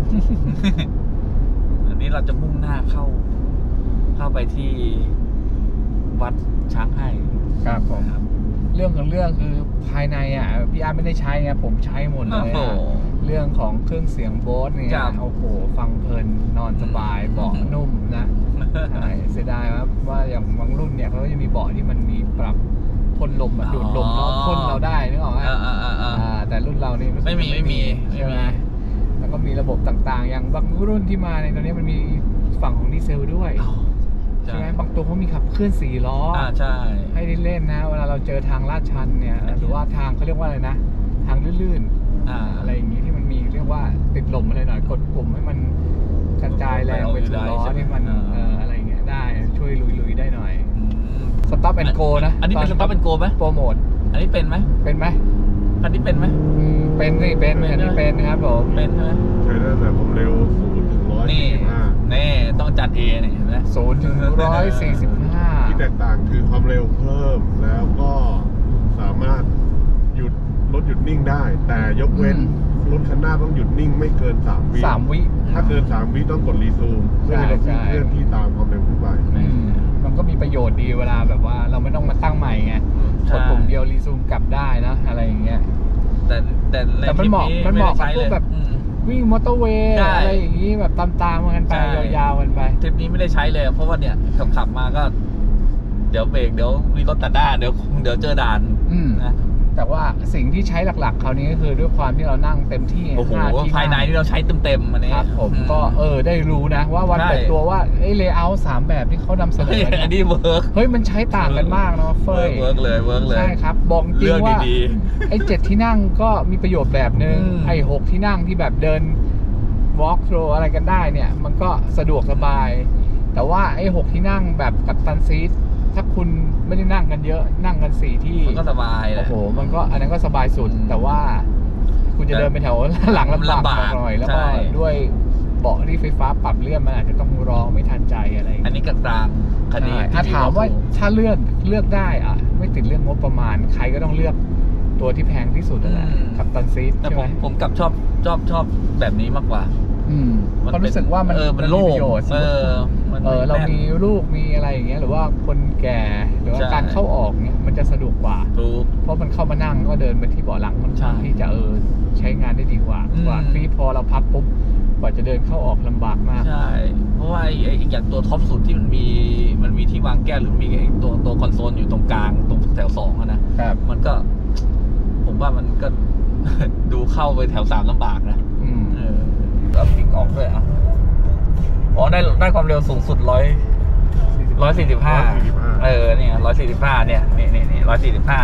อันนี้เราจะมุ่งหน้าเข้า เข้าไปที่วัดช้างให้ครับผมนะครับเรื่องของเรื่องคือภายในอ่ะพี่อาร์ตไม่ได้ใช้ไงผมใช้หมดเลยโอ้อะโหเรื่องของเครื่องเสียงโบสเนี่ยครับโอ้โหฟังเพลินนอนสบายอืมเบาะนุ่มนะใช่เสียดายครับว่าอย่างบางรุ่นเนี่ยเขาก็จะมีเบาะที่มันมีปรับพ่นลมอะดูดลมแล้วพ่นเราได้นึกออกไหมอ่าอ่าอ่าอ่าอ่าแต่รุ่นเรานี่รู้สึกไม่มีไม่มีใช่ไหมไม่มีแล้วก็มีระบบต่างๆ อย่างบางรุ่นที่มาในตัวนี้มันมีฝั่งของดีเซลด้วย ใช่ไหมบางตัวเขามีขับเคลื่อนสี่ล้อออ่าใช่ให้ได้เล่นนะ เวลาเราเจอทางลาดชันเนี่ย หรือว่าทางเขาเรียกว่าอะไรนะ ทางลื่นอ่าๆอะไรอย่างนี้ที่มันมีเรียกว่าติดลมอะไรหน่อยกดปุ่มให้มันกระจายแรงไปถึงล้อที่มันเอ่ออะไรอย่างเงี้ยได้ช่วยลุยๆได้หน่อยอืมสต็อปแอนด์โกนะอันนี้เป็นสต็อปเป็นโกไหมโปรโมทอันนี้เป็นไหมเป็นไหมอันนี้เป็นไหมอืมเป็นสิเป็นเป็นอันนี้นะเป็นนะครับผมเป็นใช่ไหมใช้ได้แต่ผมเร็วศูนย์ถึงร้อยนี่สี่สิบห้านี่ต้องจัดเอเนี่ยเห็นไหมศูนย์ถึงร้อยสี่สิบห้าที่แตกต่างคือความเร็วเพิ่มแล้วก็สามารถหยุดรถหยุดนิ่งได้ แต่ยกเว้นรถคันหน้าต้องหยุดนิ่งไม่เกินสามวิสามวิถ้าเกินสามวิต้องกดรีซูมเพื่อให้รถใช่เคลื่อนที่ตามความเร็วขึ้นไปอืมมันก็มีประโยชน์ดีเวลาแบบว่าเราไม่ต้องมาตั้งใหม่ไงกใช่ดปุ่มเดียวรีซูมกลับได้นะอะไรอย่างเงี้ยแต่แต่ในแต่มันเหมาะคลิปมันเหมาะกับไได้ใช้พวกแบบเลยอืมวิ่งมอเตอร์เวย์ใช่อะไรอย่างงี้แบบตามๆกันไปใช่ยาวๆกันไปทริปนี้ไม่ได้ใช้เลย เพราะว่าเนี่ยขับขับมาก็ เดี๋ยวเบรกเดี๋ยวมีรถตัดหน้าเดี๋ยวเดี๋ยวเจอด่านอืมนะแต่ว่าสิ่งที่ใช้หลักๆคราวนี้ก็คือด้วยความที่เรานั่งเต็มที่โอ้โหห้ที่ภายในนี่เราใช้เต็มๆอันนี้ครับผมอืก็เออได้รู้นะ ว่าวันใช่เปิดตัวว่าไอ้เลเยอร์สามแบบที่เขานำเสนเฮ้ยออันเนี่ยนี้เวิร์กเฮ้ยมันใช้ต่างกันมากนะเฟเวิร์ยกเวิร์กเลยเวิร์กเลยใช่ครับบอกจริเลืงอกว่าดีไอ้เจ็ดที่นั่งก็มีประโยชน์แบบนึงอืมไอ้หกที่นั่งที่แบบเดิน walk through อะไรกันได้เนี่ย มันก็สะดวกสบาย แต่ว่าไอ้หกที่นั่งแบบกัปตันซีทถ้าคุณไม่ได้นั่งกันเยอะนั่งกันสี่ที่มันก็สบายแหโอ้ละโหมันก็อันนั้นก็สบายสุดอืมแต่ว่า คุณจะเดินไปแถวหลังลำลำบาบากกหน่อย แล้วก็ใช่ด้วยเบาะที่ไฟฟ้าปรับเลื่อนมันอาจจะต้องรอไม่ทันใจอะไรอย่างอันเงี้ยนี้กลางๆคันนี้ใช่ถ้าถามว่าถ้าเลือกเลือกได้อ่ะ ไม่ติดเรื่องงบประมาณ ใครก็ต้องเลือกตัวที่แพงที่สุดนั่นแหละกัปตันซีทแต่ใช่ผไหมมผมกลับชอบชอบชอบแบบนี้มากกว่าอืมมันก็เป็นรู้สึกว่ามันเออมันโล่มีงประโยชน์เออมันเออเราแน่นมีลูกมีอะไรอย่างเงี้ยหรือว่าคนแก่หรือว่าใช่การเข้าออกเนี่ยมันจะสะดวกกว่าถูกเพราะมันเข้ามานั่งก็เดินไปที่เบาะหลังค่อนข้างใช่ที่จะเออใช้งานได้ดีกว่าอืมกว่าที่พอเราพับปุ๊บกว่าจะเดินเข้าออกลำบากมากใช่ เพราะว่าไอ้ไอ้อย่างตัวท็อปสุดที่มันมีมันมีที่วางแก้วหรือมีไอ้ตัวตัวคอนโซลอยู่ตรงกลางตรงแถวสองอะนะครับ มันก็ ผมว่ามันก็ ดูเข้าไปแถวสามลำบากนะอืมเออแล้วพลิกออกด้วยอ่ะอ๋อได้ได้ความเร็วสูงสุดร้อยร้อยสี่สิบห้าเออเนี่ยร้อยสี่สิบห้าเนี่ยนี่นี่นี่ร้อยสี่สิบห้า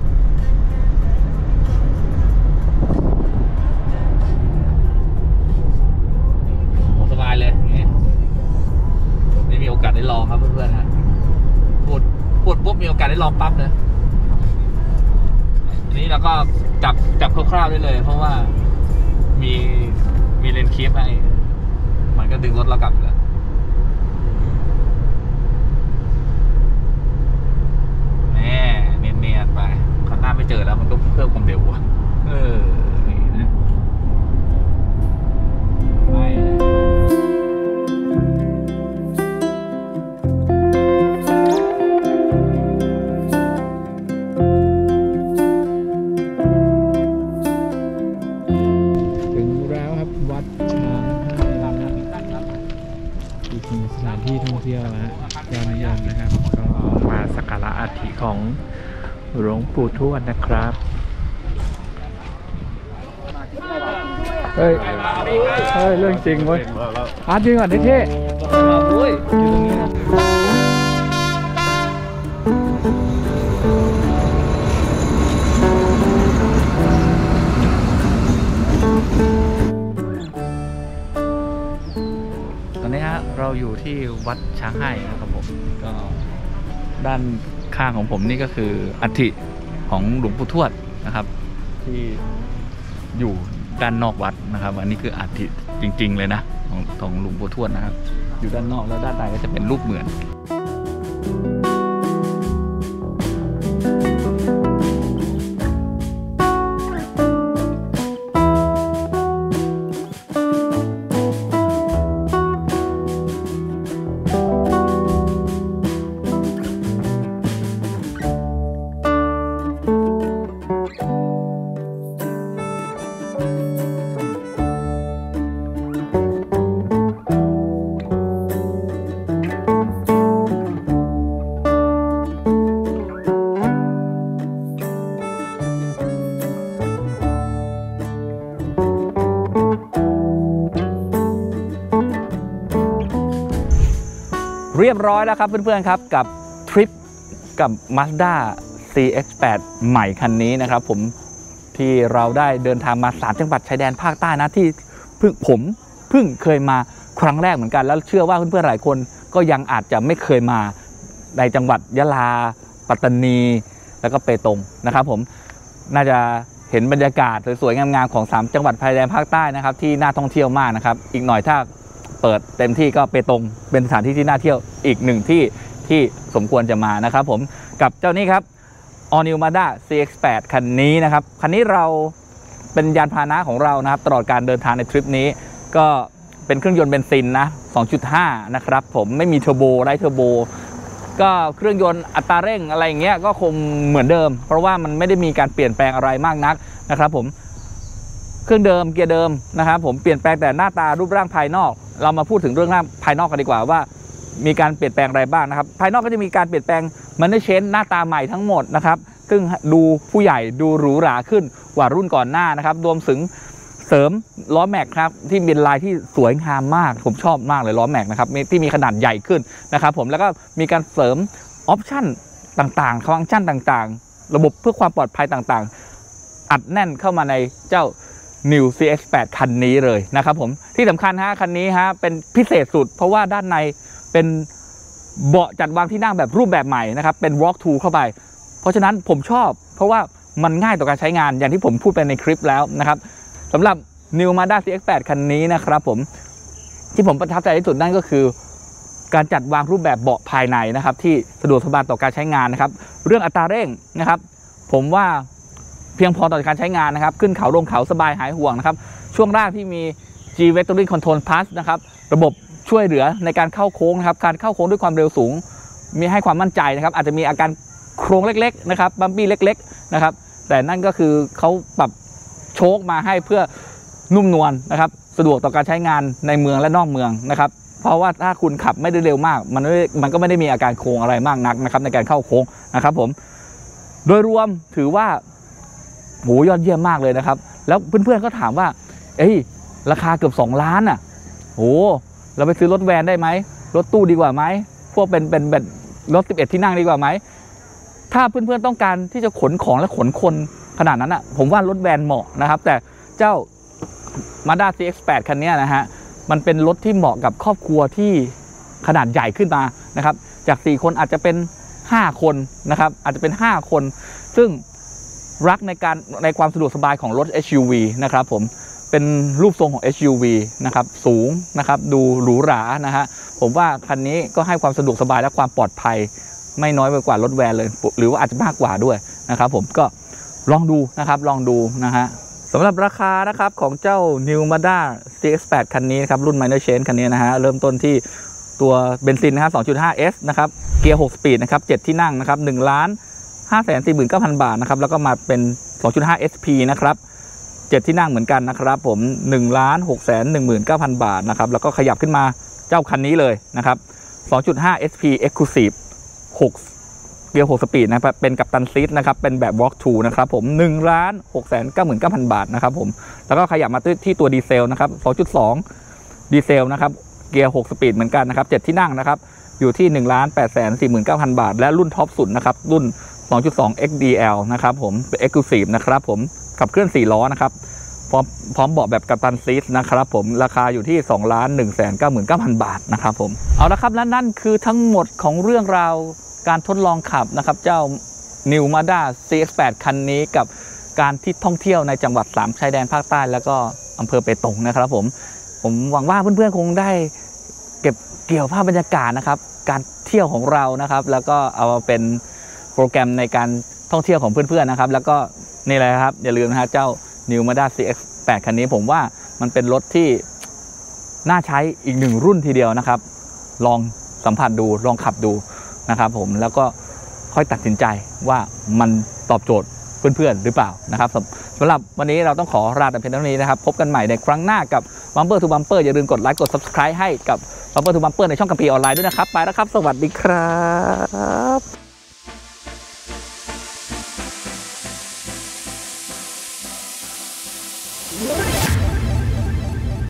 สบายเลยนี่นี่มีโอกาสได้ลองครับเพื่อนๆฮะพูดพูดปุ๊บมีโอกาสได้ลองปั๊บเลยอันนี้เราก็จับจับคร่าวๆได้เลย เพราะว่ามีมีเลนคีฟให้มันก็ดึงรถเรากลับอยู่แล้วแน่เนียนๆไปข้างหน้าไม่เจอแล้วมันก็เพิ่มความเร็วอะเออนี่นะไปเลยถึงแล้วครับวัดช้างให้นะครับอีกหนึ่งสถานที่ท่องเที่ยวนะยอดนิยมนะครับ ก็มาสักการะอัฐิของหลวงปู่ทวดนะครับเฮ้ยเฮ้ยเรื่องจริงเว้ยอาร์ตจริงก่อนเท่ๆมาด้วยอยู่ตรงนี้นะตอนนี้ฮะเราอยู่ที่วัดช้างให้นะครับผมก็ด้านข้างของผมนี่ก็คืออัฐิของหลวงปู่ทวดนะครับที่อยู่ด้านนอกวัดนะครับอันนี้คืออัฐิจริงๆเลยนะของของหลวงปู่ทวดนะครับอยู่ด้านนอกแล้วด้านในก็จะเป็นรูปเหมือนเรียบร้อยแล้วครับเพื่อนๆครับกับทริปกับ Mazda ซี เอ็กซ์ แปด ใหม่คันนี้นะครับผมที่เราได้เดินทางมาสามจังหวัดชายแดนภาคใต้นะที่เพิ่งผมเพิ่งเคยมาครั้งแรกเหมือนกันแล้วเชื่อว่าเพื่อนๆหลายคนก็ยังอาจจะไม่เคยมาในจังหวัดยะลาปัตตานีแล้วก็เปตงนะครับผมน่าจะเห็นบรรยากาศสวยๆงามๆของสามจังหวัดชายแดนภาคใต้นะครับที่น่าท่องเที่ยวมากนะครับอีกหน่อยถ้าเปิดเต็มที่ก็เปตงเป็นสถานที่ที่น่าเที่ยวอีกหนึ่งที่ที่สมควรจะมานะครับผมกับเจ้านี้ครับ All New Mazda ซี เอ็กซ์ แปด คันนี้นะครับคันนี้เราเป็นยานพาหนะของเรานะครับตลอดการเดินทางในทริปนี้ก็เป็นเครื่องยนต์เบนซินนะ สองจุดห้า นะครับผมไม่มีเทอร์โบไร้เทอร์โบก็เครื่องยนต์อัตราเร่งอะไรอย่างเงี้ยก็คงเหมือนเดิมเพราะว่ามันไม่ได้มีการเปลี่ยนแปลงอะไรมากนักนะครับผมเครื่องเดิมเกียร์เดิมนะครับผมเปลี่ยนแปลงแต่หน้าตารูปร่างภายนอกเรามาพูดถึงเรื่องหน้าภายนอกกันดีกว่าว่ามีการเปลี่ยนแปลงอะไรบ้างนะครับภายนอกก็จะมีการเปลี่ยนแปลงมันได้เชนหน้าตาใหม่ทั้งหมดนะครับซึ่งดูผู้ใหญ่ดูหรูหราขึ้นกว่ารุ่นก่อนหน้านะครับรวมถึงเสริมล้อแม็กครับที่เป็นลายที่สวยงามมากผมชอบมากเลยล้อแม็กนะครับที่มีขนาดใหญ่ขึ้นนะครับผมแล้วก็มีการเสริมออปชั่นต่างๆฟังก์ชันต่างๆระบบเพื่อความปลอดภัยต่างๆอัดแน่นเข้ามาในเจ้าNew ซี เอ็กซ์ แปด คันนี้เลยนะครับผมที่สำคัญฮะคันนี้ฮะเป็นพิเศษสุดเพราะว่าด้านในเป็นเบาะจัดวางที่นั่งแบบรูปแบบใหม่นะครับเป็น Walk to เข้าไปเพราะฉะนั้นผมชอบเพราะว่ามันง่ายต่อการใช้งานอย่างที่ผมพูดไปในคลิปแล้วนะครับสำหรับ New Mazda ซี เอ็กซ์ แปด คันนี้นะครับผมที่ผมประทับใจที่สุดนั่นก็คือการจัดวางรูปแบบเบาะภายในนะครับที่สะดวกสบายต่อการใช้งานนะครับเรื่องอัตราเร่งนะครับผมว่าเพียงพอต่อการใช้งานนะครับขึ้นเขาลงเขาสบายหายห่วงนะครับช่วงล่างที่มี G Vectoring Control Plus นะครับระบบช่วยเหลือในการเข้าโค้งนะครับการเข้าโค้งด้วยความเร็วสูงมีให้ความมั่นใจนะครับอาจจะมีอาการโครงเล็กๆนะครับบัมปี้เล็กๆนะครับแต่นั่นก็คือเขาปรับโชคมาให้เพื่อนุ่มนวลนะครับสะดวกต่อการใช้งานในเมืองและนอกเมืองนะครับเพราะว่าถ้าคุณขับไม่ได้เร็วมากมันมันก็ไม่ได้มีอาการโค้งอะไรมากนักนะครับในการเข้าโค้งนะครับผมโดยรวมถือว่าโหยอดเยี่ยมมากเลยนะครับแล้วเพื่อนๆก็ถามว่าเอ้ยราคาเกือบสองล้านอ่ะโหเราไปซื้อรถแวนได้ไหมรถตู้ดีกว่าไหมพวกเป็นเป็นเป็นรถสิบเอ็ดที่นั่งดีกว่าไหมถ้าเพื่อนๆต้องการที่จะขนของและขนคนขนาดนั้นอ่ะผมว่ารถแวนเหมาะนะครับแต่เจ้า Mazda ซี เอ็กซ์ แปด คันนี้นะฮะมันเป็นรถที่เหมาะกับครอบครัวที่ขนาดใหญ่ขึ้นมานะครับจากสี่คนอาจจะเป็นห้าคนนะครับอาจจะเป็นห้าคนซึ่งรักในการในความสะดวกสบายของรถ เอส ยู วี นะครับผมเป็นรูปทรงของ เอส ยู วี นะครับสูงนะครับดูหรูหรานะฮะผมว่าคันนี้ก็ให้ความสะดวกสบายและความปลอดภัยไม่น้อยไปกว่ารถแวนเลยหรือว่าอาจจะมากกว่าด้วยนะครับผมก็ลองดูนะครับลองดูนะฮะสำหรับราคานะครับของเจ้า New Mazda ซี เอ็กซ์ แปด คันนี้นะครับรุ่น Minor Change คันนี้นะฮะเริ่มต้นที่ตัวเบนซินนะครับ สองจุดห้า เอส นะครับเกียร์หกสปีดนะครับเจ็ดที่นั่งนะครับหนึ่งล้านห้าแสนสี่หมื่นเก้าพัน บาทนะครับแล้วก็มาเป็น สองจุดห้า เอส พี นะครับเจ็ดที่นั่งเหมือนกันนะครับผม หนึ่งล้านหกแสนหนึ่งหมื่นเก้าพัน บาทนะครับแล้วก็ขยับขึ้นมาเจ้าคันนี้เลยนะครับ สองจุดห้า เอส พี Exclusive หกเกียร์หกสปีดนะครับเป็นกัปตันซีทนะครับเป็นแบบ Walk to นะครับผมหนึ่งล้านหกแสนเก้าหมื่นเก้าพันบาทนะครับผมแล้วก็ขยับมาที่ตัวดีเซลนะครับ สองจุดสอง ดีเซลนะครับเกียร์หกสปีดเหมือนกันนะครับเจ็ดที่นั่งนะครับอยู่ที่ หนึ่งล้านแปดแสนสี่หมื่นเก้าพันบาทและรุ่นท็อปสุดนะครับรุ่น สองจุดสอง เอ็กซ์ ดี แอล นะครับผมเป็น Exclusive นะครับผมขับเคลื่อนสี่ล้อนะครับพร้อมพร้อมเบาะแบบกัปตันซีทนะครับผมราคาอยู่ที่ สองล้านหนึ่งแสนเก้าหมื่นเก้าพันบาทนะครับผมเอาละครับและนั่นคือทั้งหมดของเรื่องราวการทดลองขับนะครับเจ้า New Mazda ซี เอ็กซ์ แปด คันนี้กับการที่ท่องเที่ยวในจังหวัดสามชายแดนภาคใต้แล้วก็อำเภอเปตงนะครับผมผมหวังว่าเพื่อนๆคงได้เก็บเกี่ยวภาพบรรยากาศนะครับการเที่ยวของเรานะครับแล้วก็เอามาเป็นโปรแกรมในการท่องเที่ยวของเพื่อนๆนะครับแล้วก็นี่เลยครับอย่าลืมนะฮะเจ้า New Mazda ซี เอ็กซ์ แปด คันนี้ผมว่ามันเป็นรถที่น่าใช้อีกหนึ่งรุ่นทีเดียวนะครับลองสัมผัสดูลองขับดูนะครับผมแล้วก็ค่อยตัดสินใจว่ามันตอบโจทย์เพื่อนๆหรือเปล่านะครับสำหรับวันนี้เราต้องขอลาแต่เพียงเท่านี้นะครับพบกันใหม่ในครั้งหน้ากับ Bumper to Bumper อย่าลืมกดไลค์กด Subscribe ให้กับ Bumper to Bumper ในช่องกัมพีออนไลน์ด้วยนะครับไปแล้วครับสวัสดีครับ